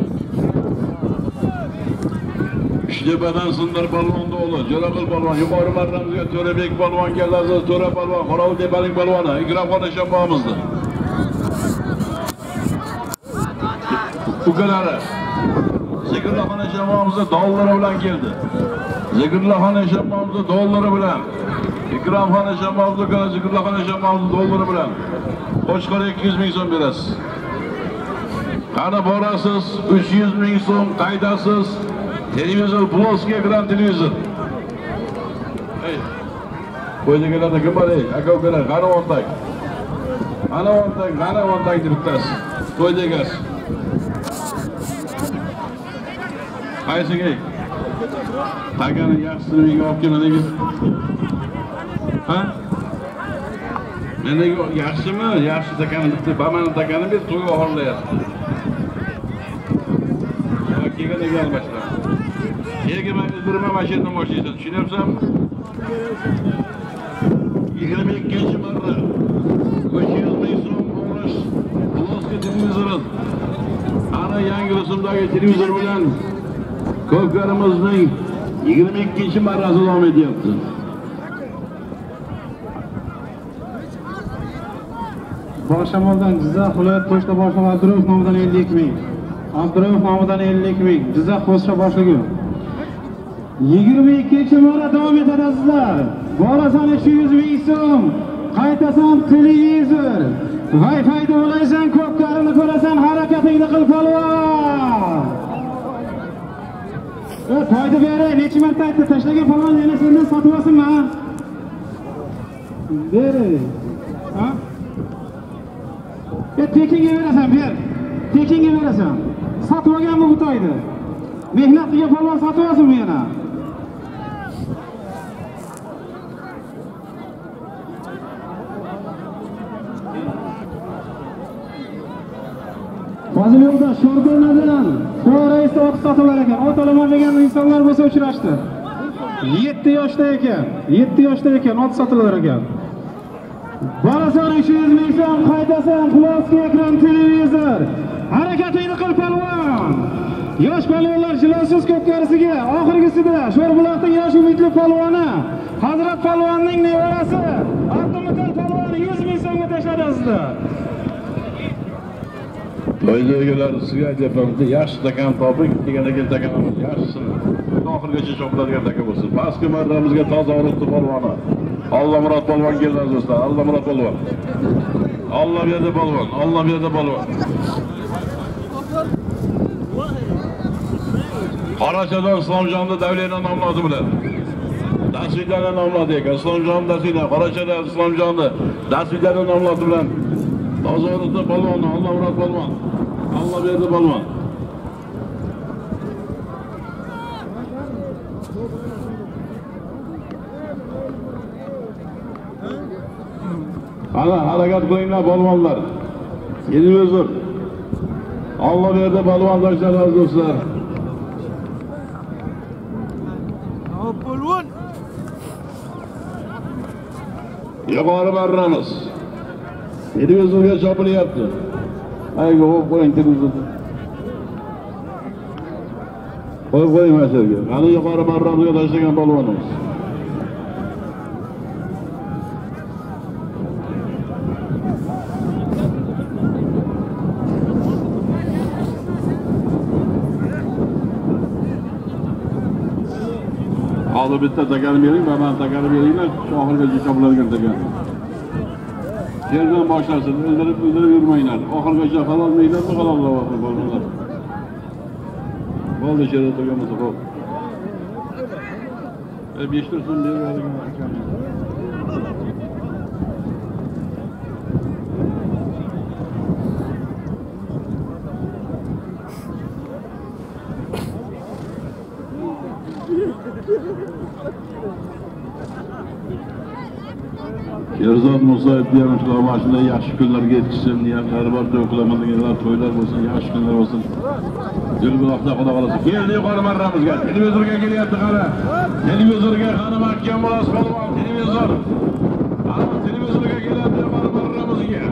Uchtepadan Sundar polvonning o'g'li Yo'raqul polvon, yuqori marramizga To'rabek polvon keldi, To'ra polvon, Qorovultepaning polvoni, Ikromxon Eshonboyimizni. Ukalari Zikirlaxon Eshonboyimizni dollari bilan keldi. Zikirlaxon Eshonboyimizni dollari bilan. Ikromxon Eshonboyimizni ukasi Zikirlaxon Eshonboyimizni dollari bilan. Qo'chqor 200 ming so'm berasiz. Qani borasiz 300 ming so'm, qaydasiz televizor, ploski ekran televizor. Qo'ydiganlarda kim bor ey? Aka-ukalar, qani o'ntang. Qani o'ntang deb bittasi. Qo'ydigas. Qaysiga? Takani yaxshisini menga olib kelmadingiz. Ha? Menga yaxshimi? Yaxshi takani bitta, bamani takani biz to'yga horlayapti. Kelgan ekan almashlar. Nega men o'zimga mashina boshlaysan? Tushunyapsanmi? 22-marra 300 ming so'm o'g'rish plastik televizor. Ana yangi rusumdagi televizor bilan ko'pkarimizning 22-marrasi davom etyapti.
Boshshamoldan Jizzax viloyat pochta boshlig'i Abdurov nomidan 52 ming. Abdurov nomidan 52 ming. Jizzax pochta boshlig'i 22-marra davom etadi azizlar. Borasan 300 ming so'm. Qaytasan televizor. Wi-Fi'da bo'laysan, ko'pkarini ko'rasan, harakatingni qil polvon. To'yda beray, necha marta aytdi, tashlagan polvon yana sendan sotib olsinmi? Beray. Ha? Tekinga berasan, ber. Tekinga berasan. Sotib olganmi bu to'yda? Mehnat qilgan polvon sotib olsinmi yana? Fazil yo'qda sho'rdonadan To'g'ri ot sotilar ekan. Ot olaman degan insonlar bo'lsa uchrashdi. 7 yoshda ekan ot sotilar ekan. Borasan 300 ming so'm, qaytasan plastik ekran televizor. Harakatingni qil polvon. Yosh polvonlar jilosiz ko'pkarisiga oxirgisida Sho'rbuloqning yosh umidli polvoni Hazrat polvonning nevarasi Abdumital polvoni 100 ming so'mga tashladi sizlar.
To'ydagilar sizga aytyapman, yaxshi takan toping, degan takanimiz yaxshisini. Oxirgacha chopiladigan taka bo'lsin. Pastki marramizga toza uribdi polvoni. Allamurod polvon keldi do'stlar. Allamurod polvon. Allah berdi polvon. Qorachadan Islomjonda Davlena nomlodi bilan. Dasvidani nomlodi ekan. Islomjon Dasvida, Qorachada Islomjonni Dasvidani nomlodi bilan. Toza uribdi polvon, Allamurod polvon. Allah berdi polvon. Ana harakat qilinglar polvonlar. Televizor. Allah berdi polvondoshlar do'stlar.
Polvon.
Yuqori marramiz. Televizorga chopilyapti. Aygo qo'ying televizorni. Qo'ying mashaga. Qani yuqori marramizga tashlagan polvonimiz. Hozir bitta takani bering, baman takani beringlar, shu oxirgacha chopiladigan takani. Yerdan boshlasin, o'zlari yurmanglar. Oxirgacha halol meydonda halollayapti bolalar. Bo'ldi, sherda turganmiz, xo'p. 5 so'm beradigan ekan. Sherzod Musayev degan shular mashina yaxshi kunlarga yetishsin, niyatlari bor, to'ylar, to'ylar bo'lsin, yaxshi kunlar bo'lsin. Yo'lgohda xudo xolasa. Keldi yuqori marramizga. Televizorga kelyapti qara. Televizorga qani mahkam bo'lasiz polvon, televizor. Ana televizorga kelyapti yuqori marramizga.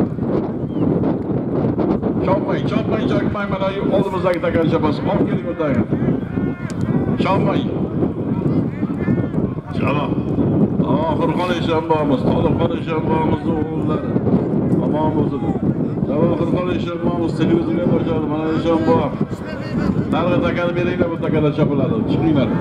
Chopmang, mana oldimizdagi takani chopasiz. Olib keling o'tayga. Chopmang. Javob. Oxirxon Eshonboyimiz, Tolibxon Eshonboyimizning o'g'illari. Omon bo'lsin. Oxirxon Eshonboyimiz televizorga qo'shadi. Mana Eshonboy. Narg'i takani beringlar, bu takalar chopiladi. Chiqinglar.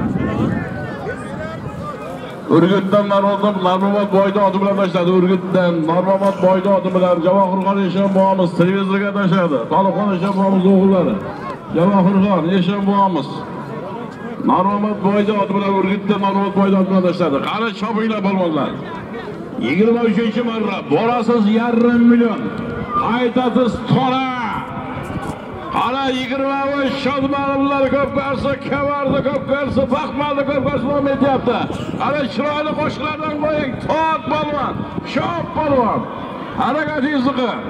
Urgutdan Narmamot boyda oti bilan tashladi. Urgutdan Narmamot boyda oti bilan Javohirxon Eshonboyimiz televizorga tashladi. Tolibxon Eshonboyimizning o'g'illari. Javohirxon Eshonboyimiz Normat boyda ot bilan Urgutda Normat boyda ot bilan tashladi. Qani chopinglar polvonlar. 23-marra borasiz 1,5 million. Qaytasiz tora. Qani 20 shodmonlar ko'p qarsa, kavarda ko'p qarsa, baxtmalda ko'p qarsa davom etyapti. Qani chiroyli qo'shiqlardan qo'ying. Tot polvon, shop polvon. Harakatingiz ziqi.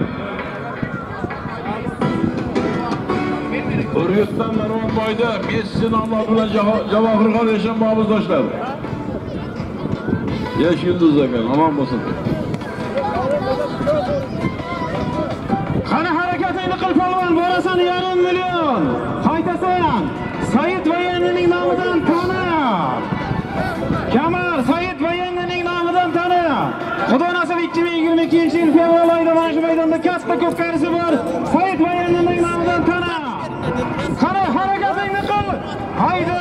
Urgutdan Normat boyda Messi nomli bilan Javohirxon Eshonboboz tashladi. Yosh yulduz ekan, omon bo'lsin.
Qani harakatingni qil polvon, borasan 1,5 million. Qaytasan. Said Vayennining nomidan tana. Kamar Said Vayennining nomidan tana. Xudo nasib 2022-yil fevral oyida mana shu maydonda katta ko'pkarisi bor. Said Vayennining nomidan tana. Qani harakatingni qil. Hayda!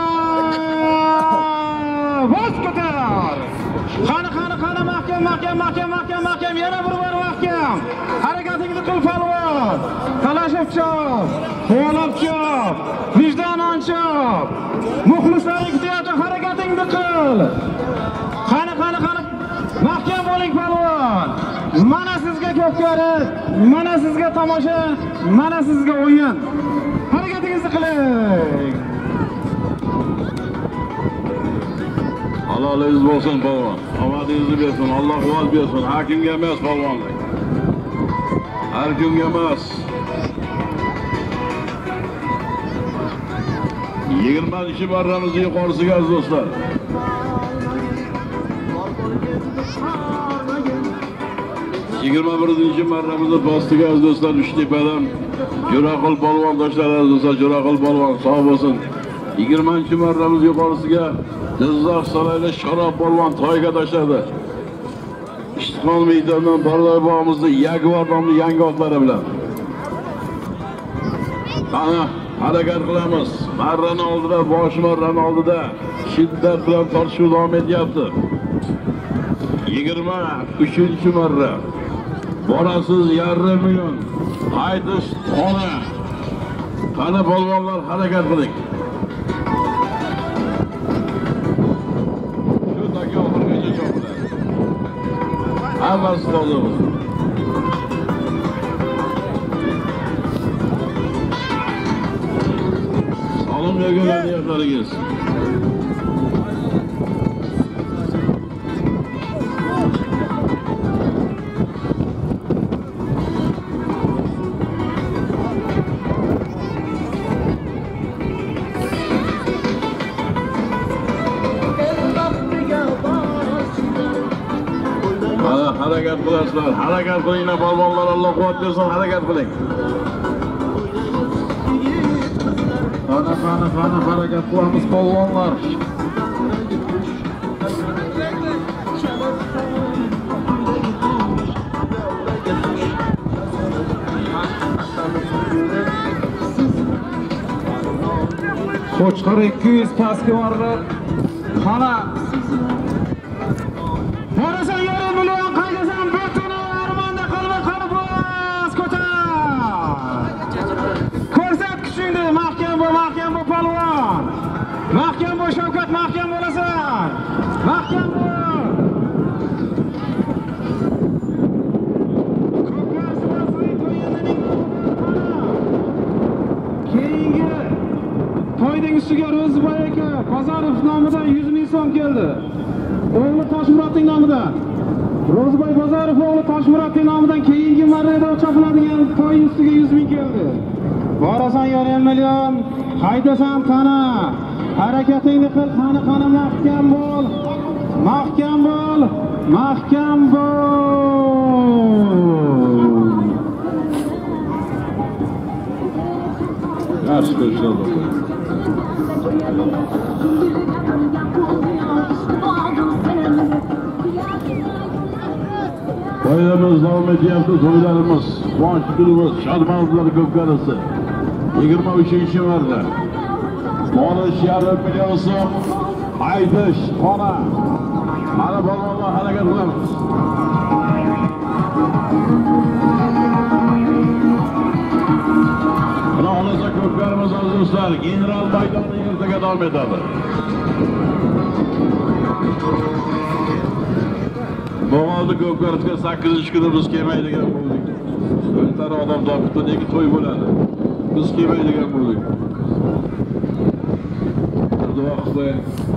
Voz ko'tar. Qani mahkam, yana bir bor mahkam. Harakatingni qil polvon. Talashib chop, qo'lab chop, vijdonan chop. Muxlislaring kutyapti, harakatingni qil. Qani. Mahkam bo'ling polvon. Mana sizga ko'pkari, mana sizga tomosha, mana sizga o'yin. Harakatingizni qiling.
Halolingiz bo'lsin polvon. Omadingizni bersin, Alloh quvvat bersin. Har kimga emas polvonlik. Har kimga emas. 20-marramizni yuqorisiga aziz do'stlar. 21-marramizni postiga aziz do'stlar, Uchtepadan Jo'raqul polvon tashladi aziz do'stlar. Jo'raqul polvon sog' bo'lsin. 20-marramiz yuqorisiga Jizzax saroyida Sharob polvon toyga tashladi. Ishtiqol maydonidan Barloy bog'imizda Jaguar nomli yangi otlari bilan. Qani harakat qilamiz. Marrani oldida, bosh marrani oldida shiddat bilan tortishuv davom etyapti. 23-marra. Borasiz 1,5 million. Qaytish tona. Qani polvonlar harakat qiling. Hammasi toza bo'lsin. Salom berganlar niyatlaringiz. Harakat qilasizlar, harakat qilinglar polvonlar, Alloh quvvat bersin, harakat qiling.
Qani harakat qilamiz polvonlar. Qo'chqor 200 pastga borib, qani borasan 1,5 million, qaydasan butun armonda qalbi qalbos ko'tar. Ko'rsat kuchingni, mahkam bo'l polvon. Mahkam bo'l Shavkat, mahkam bo'lasan. Mahkam bo'l. Keyingi to'yning ustiga Ro'ziboy aka Bozorov nomidan 100 ming so'm keldi. O'g'li Toshmurodning nomidan. Ro'ziboy Bozorov o'g'li Toshmurodning nomidan keyingi marrada chopiladigan to'y ustiga 100 ming keldi. Borasan 1,5 million, qaydasan tana. Harakatingni qil, qani mahkam bo'l. Mahkam bo'l.
Yaxshi ko'rishadi. To'ylarimiz davom etyapti, to'ylarimiz, quvonch kunimiz, shodmonlar ko'pkarisi. 23-marra. Borish 1,5 million so'm, qaytish xona. Mana polvonlar harakat qilamiz. Xudo xolasa ko'pkarimiz aziz do'stlar, general maydoni ertaga davom etadi. Bo'g'oldi Ko'kko'rga 8-kuni biz kelmaydigan bo'ldik. O'ntar odam topibdi, nega to'y bo'ladi? Biz kelmaydigan bo'ldik. Duo qilib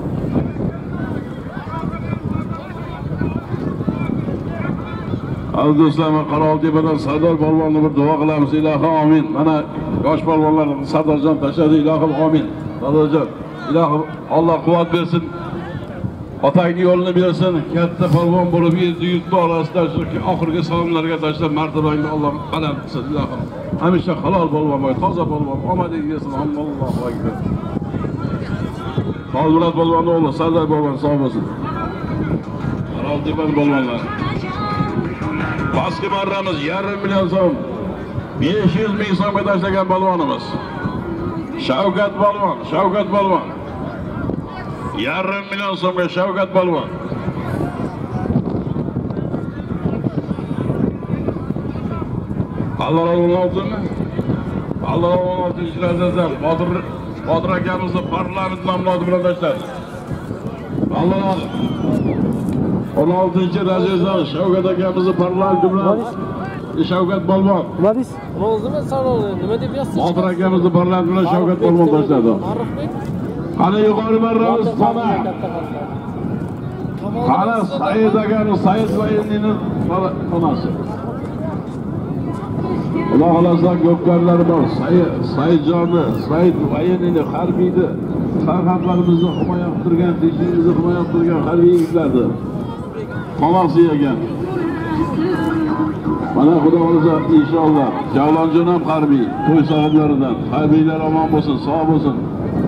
aziz do'stlar, Qoraqaltepadan Sardor polvonni bir duo qilamiz. Ilohim amin. Mana yosh polvonlar Sardorjon tashladi. Ilohim amin. Sardorjon, ilohim Alloh quvvat bersin. Otangni yo'lini bersin. Katta polvon bo'lib, yurtlar orasida oxirgi salomlarga tashlab martabangni Alloh baland qilsin. Ilohim hamisha halol polvon bo'l, toza polvon, omading bersin. Allohu akbar. Xolmurat polvonni o'g'li Sardor polvon sog' bo'lsin. Qoraqaltepa polvonlar. Pastki marramiz 1,5 million so'm, 500 ming so'mga tashlagan polvonimiz. Shavkat polvon, Shavkat polvon. 1,5 million so'mga Shavkat polvon. Allah razı olsun. Allah razı olsun. İşlerden Botir akamizni parlament nomlodi bilan tashladi. Allah razı olsun. 16-rajizdan Shavkat akamizni parlament bilan Shavkat polvon.
Varis.
Rozimi saloni nima deb yozsiz?
Botir akamizni parlament bilan Shavkat polvon tashladi. Qani yuqori marramiz qana. Qani Said akamiz, Said Vayinning xonasi. Xudo xolasa ko'pkarlar bor. Saidjonni, Said Vayinning harbiyni, farhadlarimizni himoya qilib turgan, tinchligimizni himoya qilib turgan harbiy yigitlardir. Xonasi ekan. Mana Xudo xolasa inshaalloh Javlonjon ham harbiy, to'y sahiblaridan. Harbiylar omon bo'lsin, sog' bo'lsin.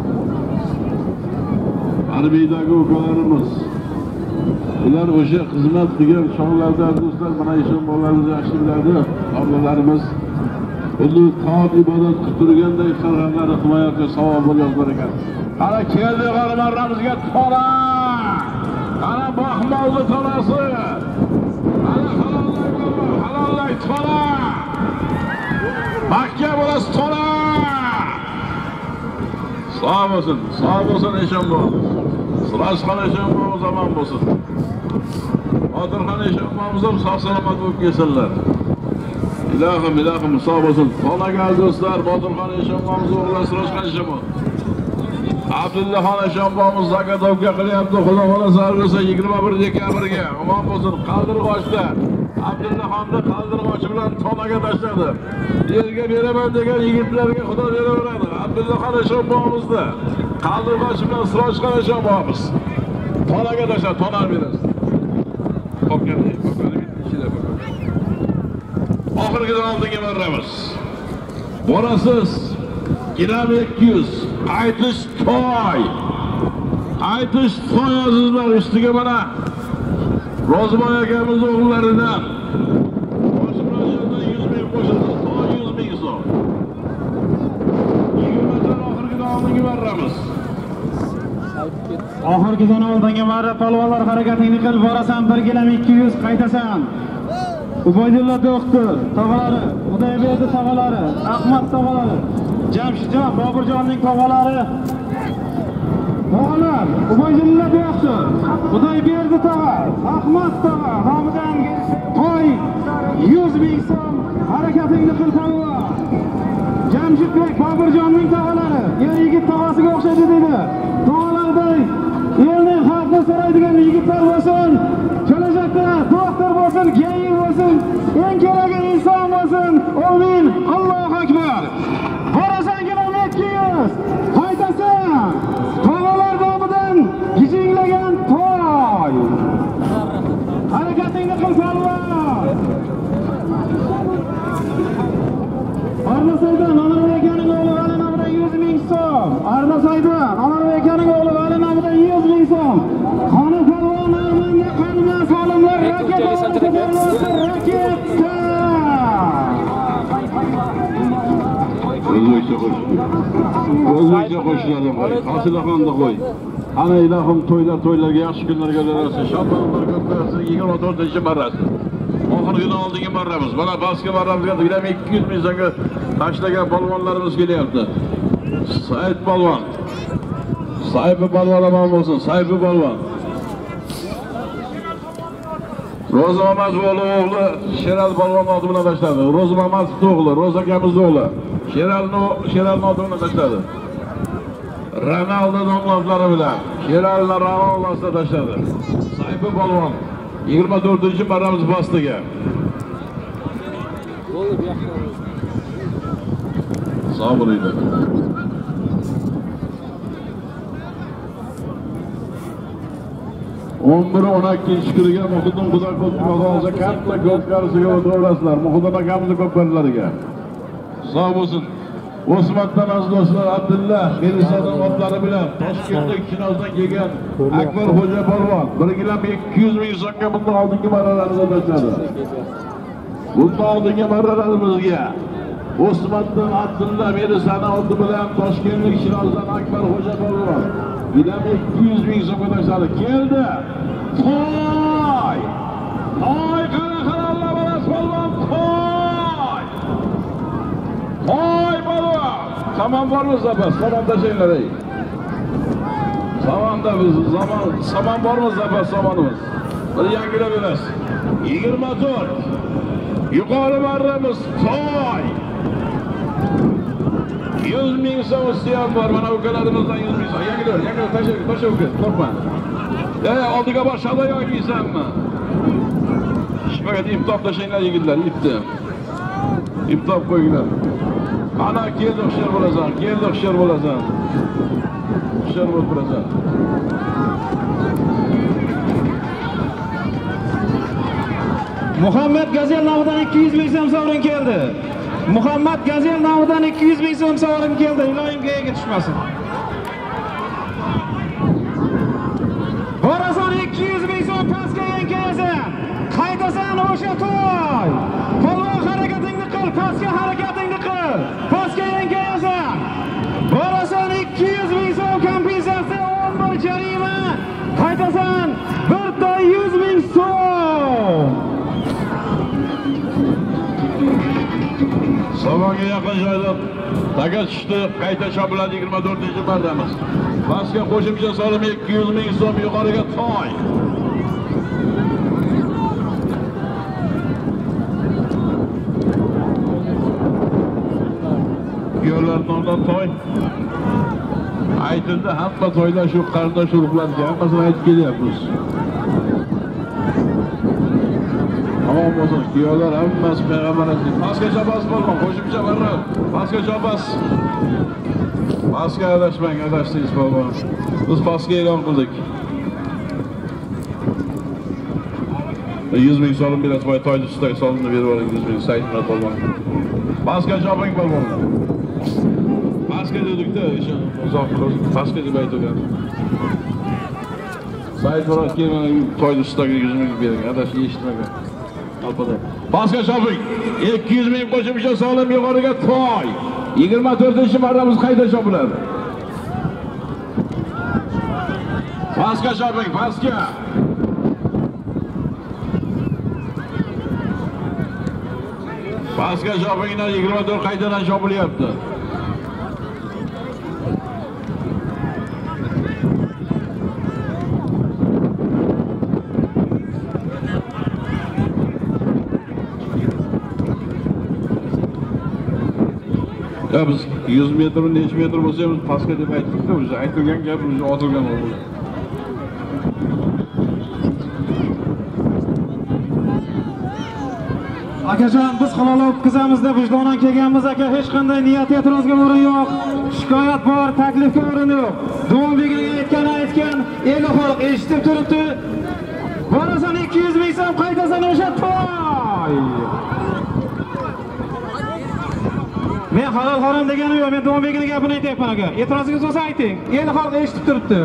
Harbiydagi ukalarimiz. Ular o'sha xizmat qilgan chog'larda do'stlar, mana ishon bolalarimiz yaxshi biladi. Avlodlarimiz o'zi toat ibodat qilib turganday sarhadlarni himoya qilib savob bo'lar ekan. Qara keldi g'armarramizga to'la. Qara Baxmolni to'lasi. Qara halollay to'la. Makka bo'lasi to'la. Sog' bo'lsin ishon bo'l. Sirajxon ishon bo'l, zamon bo'lsin. Botirxon ishon bo'lsa sog' salomat bo'lib kelsinlar. Ilohim sog' bo'lsin. Xonaga do'stlar, Botirxon ishon bo'lsa o'g'li Sirajxon ishon bo'l. Abdullaxon ishon bo'lsa zakatobga qilyapti. Xudo xolasa bo'lsa 21 dekabrga omon bo'lsin. Qaldirg'ochda Abdullaxonni qaldirg'ochi bilan tonaga tashladi. Yerga beraman degan yigitlarga Xudo beraveradi. Abdullaxon ishon bo'lsa qaldirg'och bilan Sirajxon ishon bo'lamiz. Tonaga tashlab, tonar berasiz. Qopganda ichida bor. Oxirgidan oldinga boramiz. Borasiz. Gilam 200. Aytish to'y azizlar, ustiga mana Rozboy akamiz o'g'illaridan Boshqalardan 100 ming qo'shildi. 100 ming so'm. 20dan oxirgidan oldinga boramiz.
Oxirgidan oldinga marra polvonlar harakatingni qilib borasan, 1 gilam 200 qaytasan. Ubaydulla doktor tog'alari, Xudoyberdi tog'alari, Ahmad tog'alari, Jamshidjon, Boburjonning tog'alari. Tog'alar, Ubaydulla doktor, Xudoyberdi tog'a, Ahmad tog'a nomidan to'y 100 ming so'm harakatingni qil polvon. Jamshidbek, Boburjonning tog'alari, yigit tog'asiga o'xshaydi dedi. Tog'alarday elning xalqni so'raydigan yigitlar bo'lsin. Kelajakda doktor bo'lsin, keyin bo'lsin, eng keragi inson bo'lsin. Amin. Allohu akbar. Borasan gilam 200. Qaytasan. Tog'alar nomidan gijinglagan to'y. Harakatingni qil polvon. Arnasaydan Anvar akaning o'g'li Vali nomidan 100 ming so'm. Arnasaydan Anvar akaning o'g'li Vali nomidan 100 ming so'm. Xona polvon Armonga qanday solimlar raketa
O'zbekcha qo'shiladi qo'y. Hosilaxonni qo'y. Ana ilohim to'ylarga yaxshi kunlarga bersin. Shodmonlar ko'p bersin. 24-marrasi. Oxirgidan oldinga marramiz. Mana pastga marramizga gilam 200 ming so'mga tashlagan polvonlarimiz kelyapti. Said polvon. Sayfi balvon aman bo'lsin, Sayfi balvon. Ro'za Mamazoğlu o'g'li Sheral balvon oti bilan tashladi. Ro'za Mamazov o'g'li, Ro'za akamiz o'g'li. Sheral oti bilan tashladi. Ronaldo nomlari bilan Sheralni Ronaldo'ga tashladi. Sayfi balvon 24-marramiz postiga. Sağ bo'linglar. O'nbir 12 kuniga Muhitdin Xudo ko'pmag'oza katta ko'pkarisiga o'tirasizlar. Muhitdin akamizni ko'pkarlariga. Sog' bo'lsin. Osmondan do'stlar Abdulla Melisaning otlari bilan Toshkentlik Chinozdan kelgan Akbar Xo'ja polvon 1 kg 200 ming so'mga bundan oldingi marralarni tashladi. Bundan oldingi marralarimizga Osmondan Abdulla Melisaning oti bilan Toshkentlik Chinozdan Akbar Xo'ja polvon 200 ming so'mga tashladi. Keldi. Toy! Toy qara Allah balas polvon toy! Toy polvon! Tamam bormi zapas? Tamam tashinglar ey. Samonda biz samon bormi zapas samonimiz? Bir yangilab emas. 24. Yuqori marramiz toy! 100 ming so'm isteyen var. Mana ukalarimizdan 100 ming so'm. Yangilar tasha uka, qo'rqma. Oldiga bosh shadoy giysanmi? Shunga imtob tashinglar yigitlar, ipni. Imtob qo'yinglar. Ana keldi hushyor bo'lasan, keldi hushyor bo'lasan. Hushyor bo'lib turasan.
Muhammad Gazel nomidan 200 ming so'm sovrin keldi. Muhammad Gazel nomidan 200 ming so'm sovrin keldi. Iloyim gayaga tushmasin. Borasan 200 ming so'm pastga yankayasan. Qaytasan o'sha to'y. Polvon harakatingni qil, pastga harakatingni qil. Pastga yankayasan. Borasan 200 ming so'm kompensatsiya 11 jarima. Qaytasan 100 ming so'm.
Samonga yaqin joyda taga tushdi, qayta chopiladi 24-marramiz. Pastga qo'shimcha solim 200 ming so'm, yuqoriga toy. Yo'llar nomdan toy. Aytildi, hamma toylar shu qarindosh urug'larga, hammasini aytib kelyapmiz. Tamam bo'lsin, yo'llar hammasi payg'ambar alayhi. Pastga chopasiz bo'lmang, qo'shimcha marra. Pastga chopasiz. Pastga adashmang, adashdingiz polvon. Biz pastga e'lon qildik. 100 ming so'm bilan toyni ustiga solimni berib oling, 100 ming saytma polvon. Pastga choping polvonlar. Pastga dedik-da, o'sha uzoq pastga deb aytgan. Sayt bilan kelgan toyni ustiga 100 ming bering, adashib eshitmagan. Pastga choping. 200 ming qo'shimcha solim, yuqoriga toy. 24-marramiz qayta chopiladi. Pastga choping, pastga. Pastga chopinglar, 24 qaytadan chopilyapti. Ya biz 100 metr, necha metr bo'lsa ham pastga deb aytdik-da, o'zi aytilgan gap o'zi otilgan bo'ldi.
Akajon, biz halol o'tkazamiz deb vijdonan kelganmiz aka, hech qanday niyat e'tirozga o'rin yo'q. Shikoyat bor, taklifga o'rin yo'q. Do'mbigiga aytgan, el xalq eshitib turibdi. Borasan 200 ming so'm, qaytasan o'sha toy. Men halol harom deganim yo'q, men Do'mbigining gapini aytayapman aka. E'tirozingiz bo'lsa ayting. El xalq eshitib turibdi.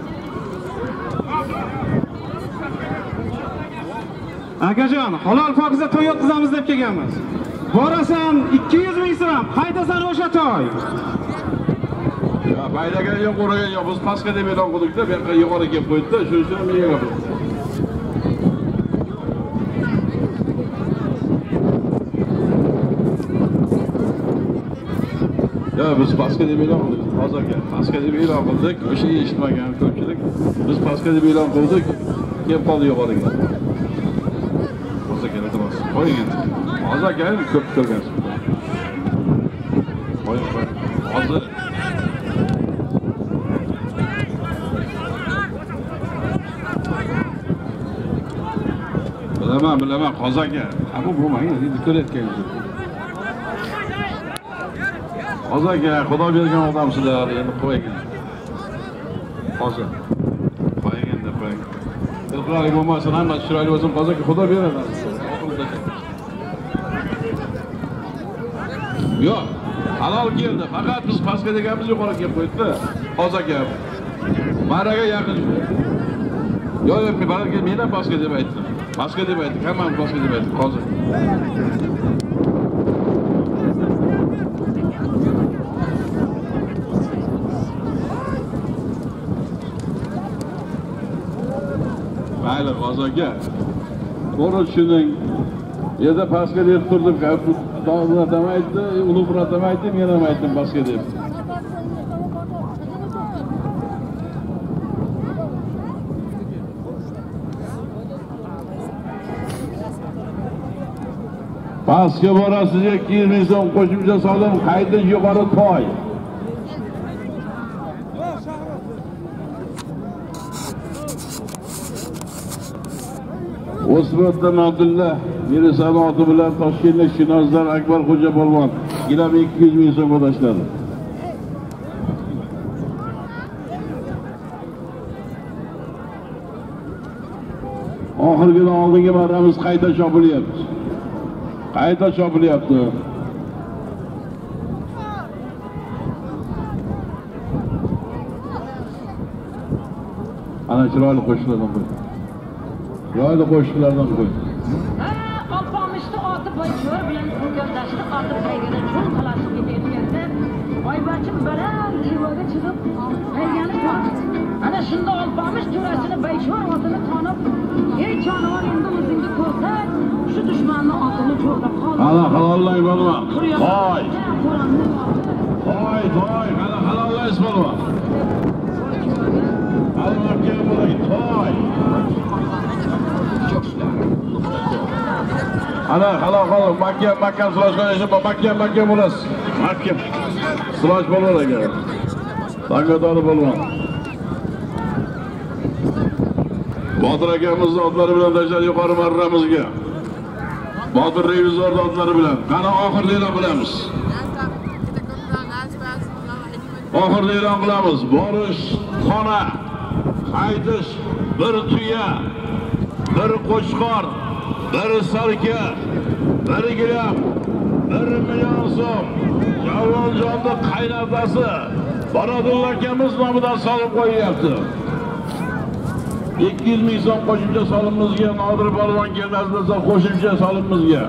Akajon, halol pokiza to'y o'tkazamiz deb kelganmiz. Borasan 200 ming so'm, qaytasan o'sha to'y.
Ya baylagan yo'q, o'ragan yo'q. Biz pastga deb e'lon qildik-da, bu yoqqa yuqori kelib qo'ydi-da, shuning uchun menga gapirdi. Ya biz pastga deb e'lon qildik. Hozirga pastga deb e'lon qildik. O'sha eshitmagan ko'pchilik. Biz pastga deb e'lon qildik. Kelib qoldi yuqoriga. Hozirga iltimos. Qo'ying endi. Hozirga ko'p ko'rgansiz. Qo'ying. Hozir bilaman qozaga. Ama bo'lmang, endi ko'rayotganingiz. Qozaga Xudo bergan odamsizlar, endi qo'ying. Hozir. Qo'ying endi, qo'ying. Ilqiralik bo'lmasin, hamma chiroyli bo'lsin, qozaga Xudo beradi. Yo'q, halol keldi. Faqat biz pastga deganimiz yuqori kelib qo'ydi. Qozaga. Maraga yaqin. Yo'q, balki men ham pastga deb aytdim. Pastga deb aytdik, hammamiz pastga deb aytdik, hozir. Mayli, qozaga. To'g'ri tushuning. Yerda pastga deb turdim, Davlat aytdi, Ulug'murat ham aytdi, men ham aytdim pastga deb. Pastga borasiz 200 ming so'm qo'shimcha soldim, qayta yuqori toy. O'smirdan Abdulla Mirisanoti bilan Toshkentlik Shinozlar Akbar Xo'ja Polvon gilam 200 ming so'mga tashladi. Oxirgidan oldingi marramiz qayta chopilyapti. Qayta chopilyapti. Ana chiroyli qo'shiqlardan qo'y. Chiroyli qo'shiqlardan qo'y.
Qolpoqishni otib boycho'r bilan ko'kardashni otib qaygani cho'l qalashib ketayotganda Oybachim baland devorga chiqib qaygani ko'rdi. Ana shunda Olpoqish to'rasini baycho'r otini tanib, "Ey jonivor, endi o'zingni ko'rsat, shu dushmanni otini cho'rlab qol."
Ana halollang bo'lma. Voy. Voy, voy, ana halollaysiz bo'lma. Allohga bo'lay, voy. Ana halol, makka sulash qilishni, makka bo'lasiz. Makka. Sulash bo'lar ekan. Tangadori bo'lmon. Botir akamizni otlari bilan tashlab yuqori marramizga. Botir revizor otlari bilan. Qani oxirda e'lon qilamiz. Oxirda e'lon qilamiz. Borish, xona, qaytish, bir tuya, bir qo'chqor, bir sarka, bir gilam, 1 million so'm. Javonjonning qaynotasi Barodulla akamiz nomidan solib qo'yyapti. 200 ming so'm qo'shimcha solimimizga, Nodir Polvon kelmasa qo'shimcha solimimizga.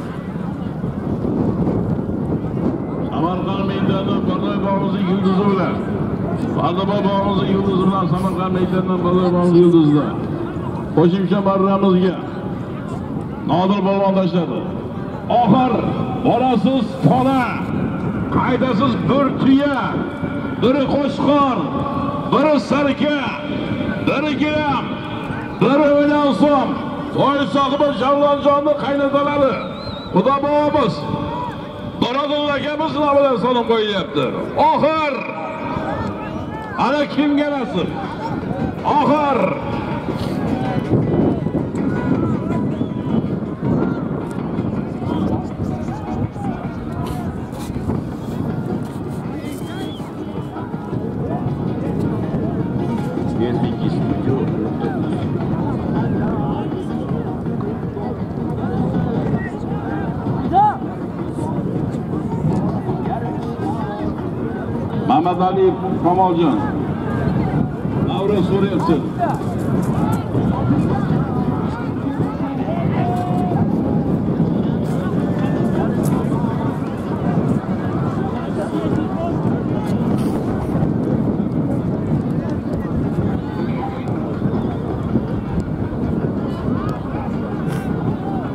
Samarqand maydonidan Barnoy bog'imizning yulduzi bilan, Barnoy bog'imizning yulduzi bilan Samarqand maydonidan Barnoy bog'imizning yulduzida. Qo'shimcha marramizga Nodir Polvon tashladi. Oxir borasiz xona, qaydasiz bir tuya, bir qo'chqor, bir sarka, bir gilam, 1 million so'm. To'y sohibi Javlonjonning qaynotalari. Xudo bobomiz Barodulla akamiz nomidan solib qo'yilyapti. Oxir. Ana kimga nasib? Oxir. Muhammad Ali Kamoljon. Davra so'rayapti.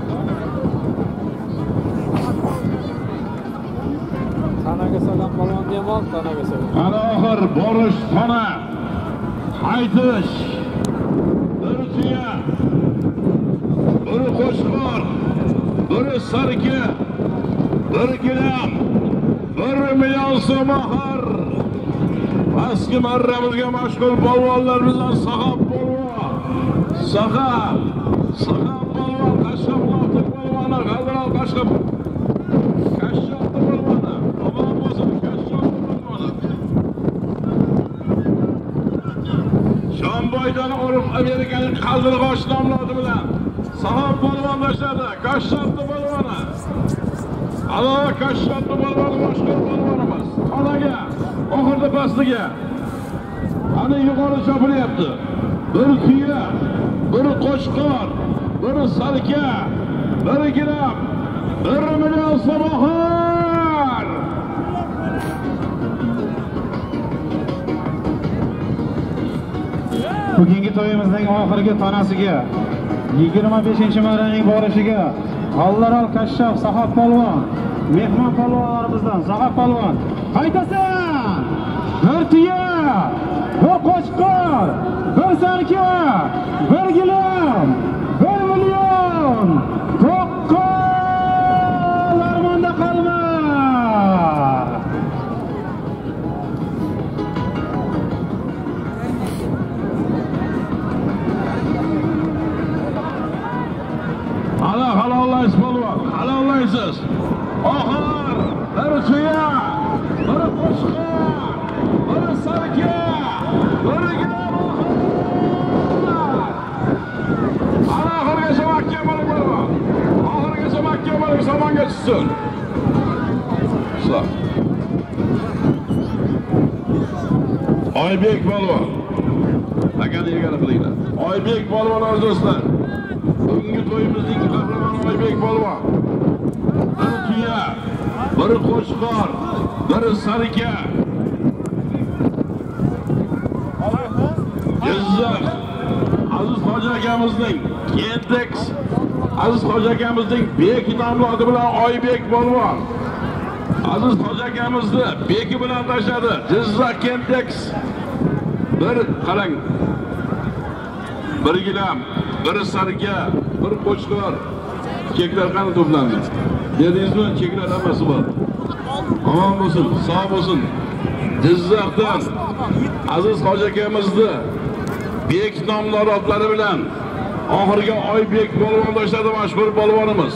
Sanaga salom polvonni
Bemalol tanaga so'raydi.
Ana oxir borish tana. Qaytish. Bir tuya. Bir qo'shqor. Bir sarki. Bir gilam. 1 million so'm oxir. Eski marramizga mashg'ul polvonlarimizdan Saxob polvon. Saxob polvon, Qashqadaryo polvoni, G'aldiral Qashqab. Kashshab polvoni. Omon bo'lsin, Kashshab polvoni. Shomboydan urib Amerikaning qaldirg'och nomlari bilan Saxob polvon boshladi. Kashshab polvoni. Alo, Kashshab polvoni mashg'ul polvonimiz. Xonaga, oxirda pastiga. Ana yuqori chopilyapti. Bir tuya, bir qo'shqor, bir sarka, bir gilam, 1 million so'm oxir.
Bugungi to'yimizning oxirgi tanasiga 25-marraning borishiga G'aldiral Kashshab Saxob polvon, mehmon polvonlarimizdan Saxob polvon. Qaytasan! Bir tuya, bir qo'shqor, bir sarka, bir gilam, 1 million. To'qqol armonda qolma.
Ana halollaysiz polvon, halollaysiz. Oxir, bir tuya, bir qo'shqor, bir sarka, bir gilam oxir. Ana oxirgacha mahkam bo'lib polvon. Oxirgacha mahkam bo'lib somonga tushsin. Sağ. Oybek polvon. Takani egari qilinglar. Oybek polvon do'stlar. Bugungi to'yimizning qahramoni Oybek polvon. Bir tuya, bir qo'shqor, bir sarka. Jizzax Aziz Hoji akamizning Kentex Aziz Hoji akamizning beki nomlari bilan Oybek polvon. Aziz Hoji akamizni beki bilan tashladi. Jizzax Kentex. Bir qarang. Bir gilam, bir sarka, bir qo'shqor. Cheklar qani to'plandi? Dedingizmi? Cheklar hammasi bor. Omon bo'lsin, sog' bo'lsin. Jizzaxdan Aziz Hoji akamizni bek nomlari otlari bilan oxirgi Oybek polvon tashladi, mashhur polvonimiz.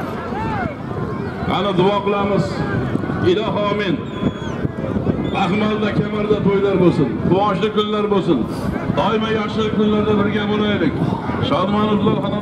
Qani duo qilamiz. Ilohi amin. Ahmalda kamarda to'ylar bo'lsin, quvonchli kunlar bo'lsin. Doimo yaxshi kunlarda birga bo'laylik. Shodmonlar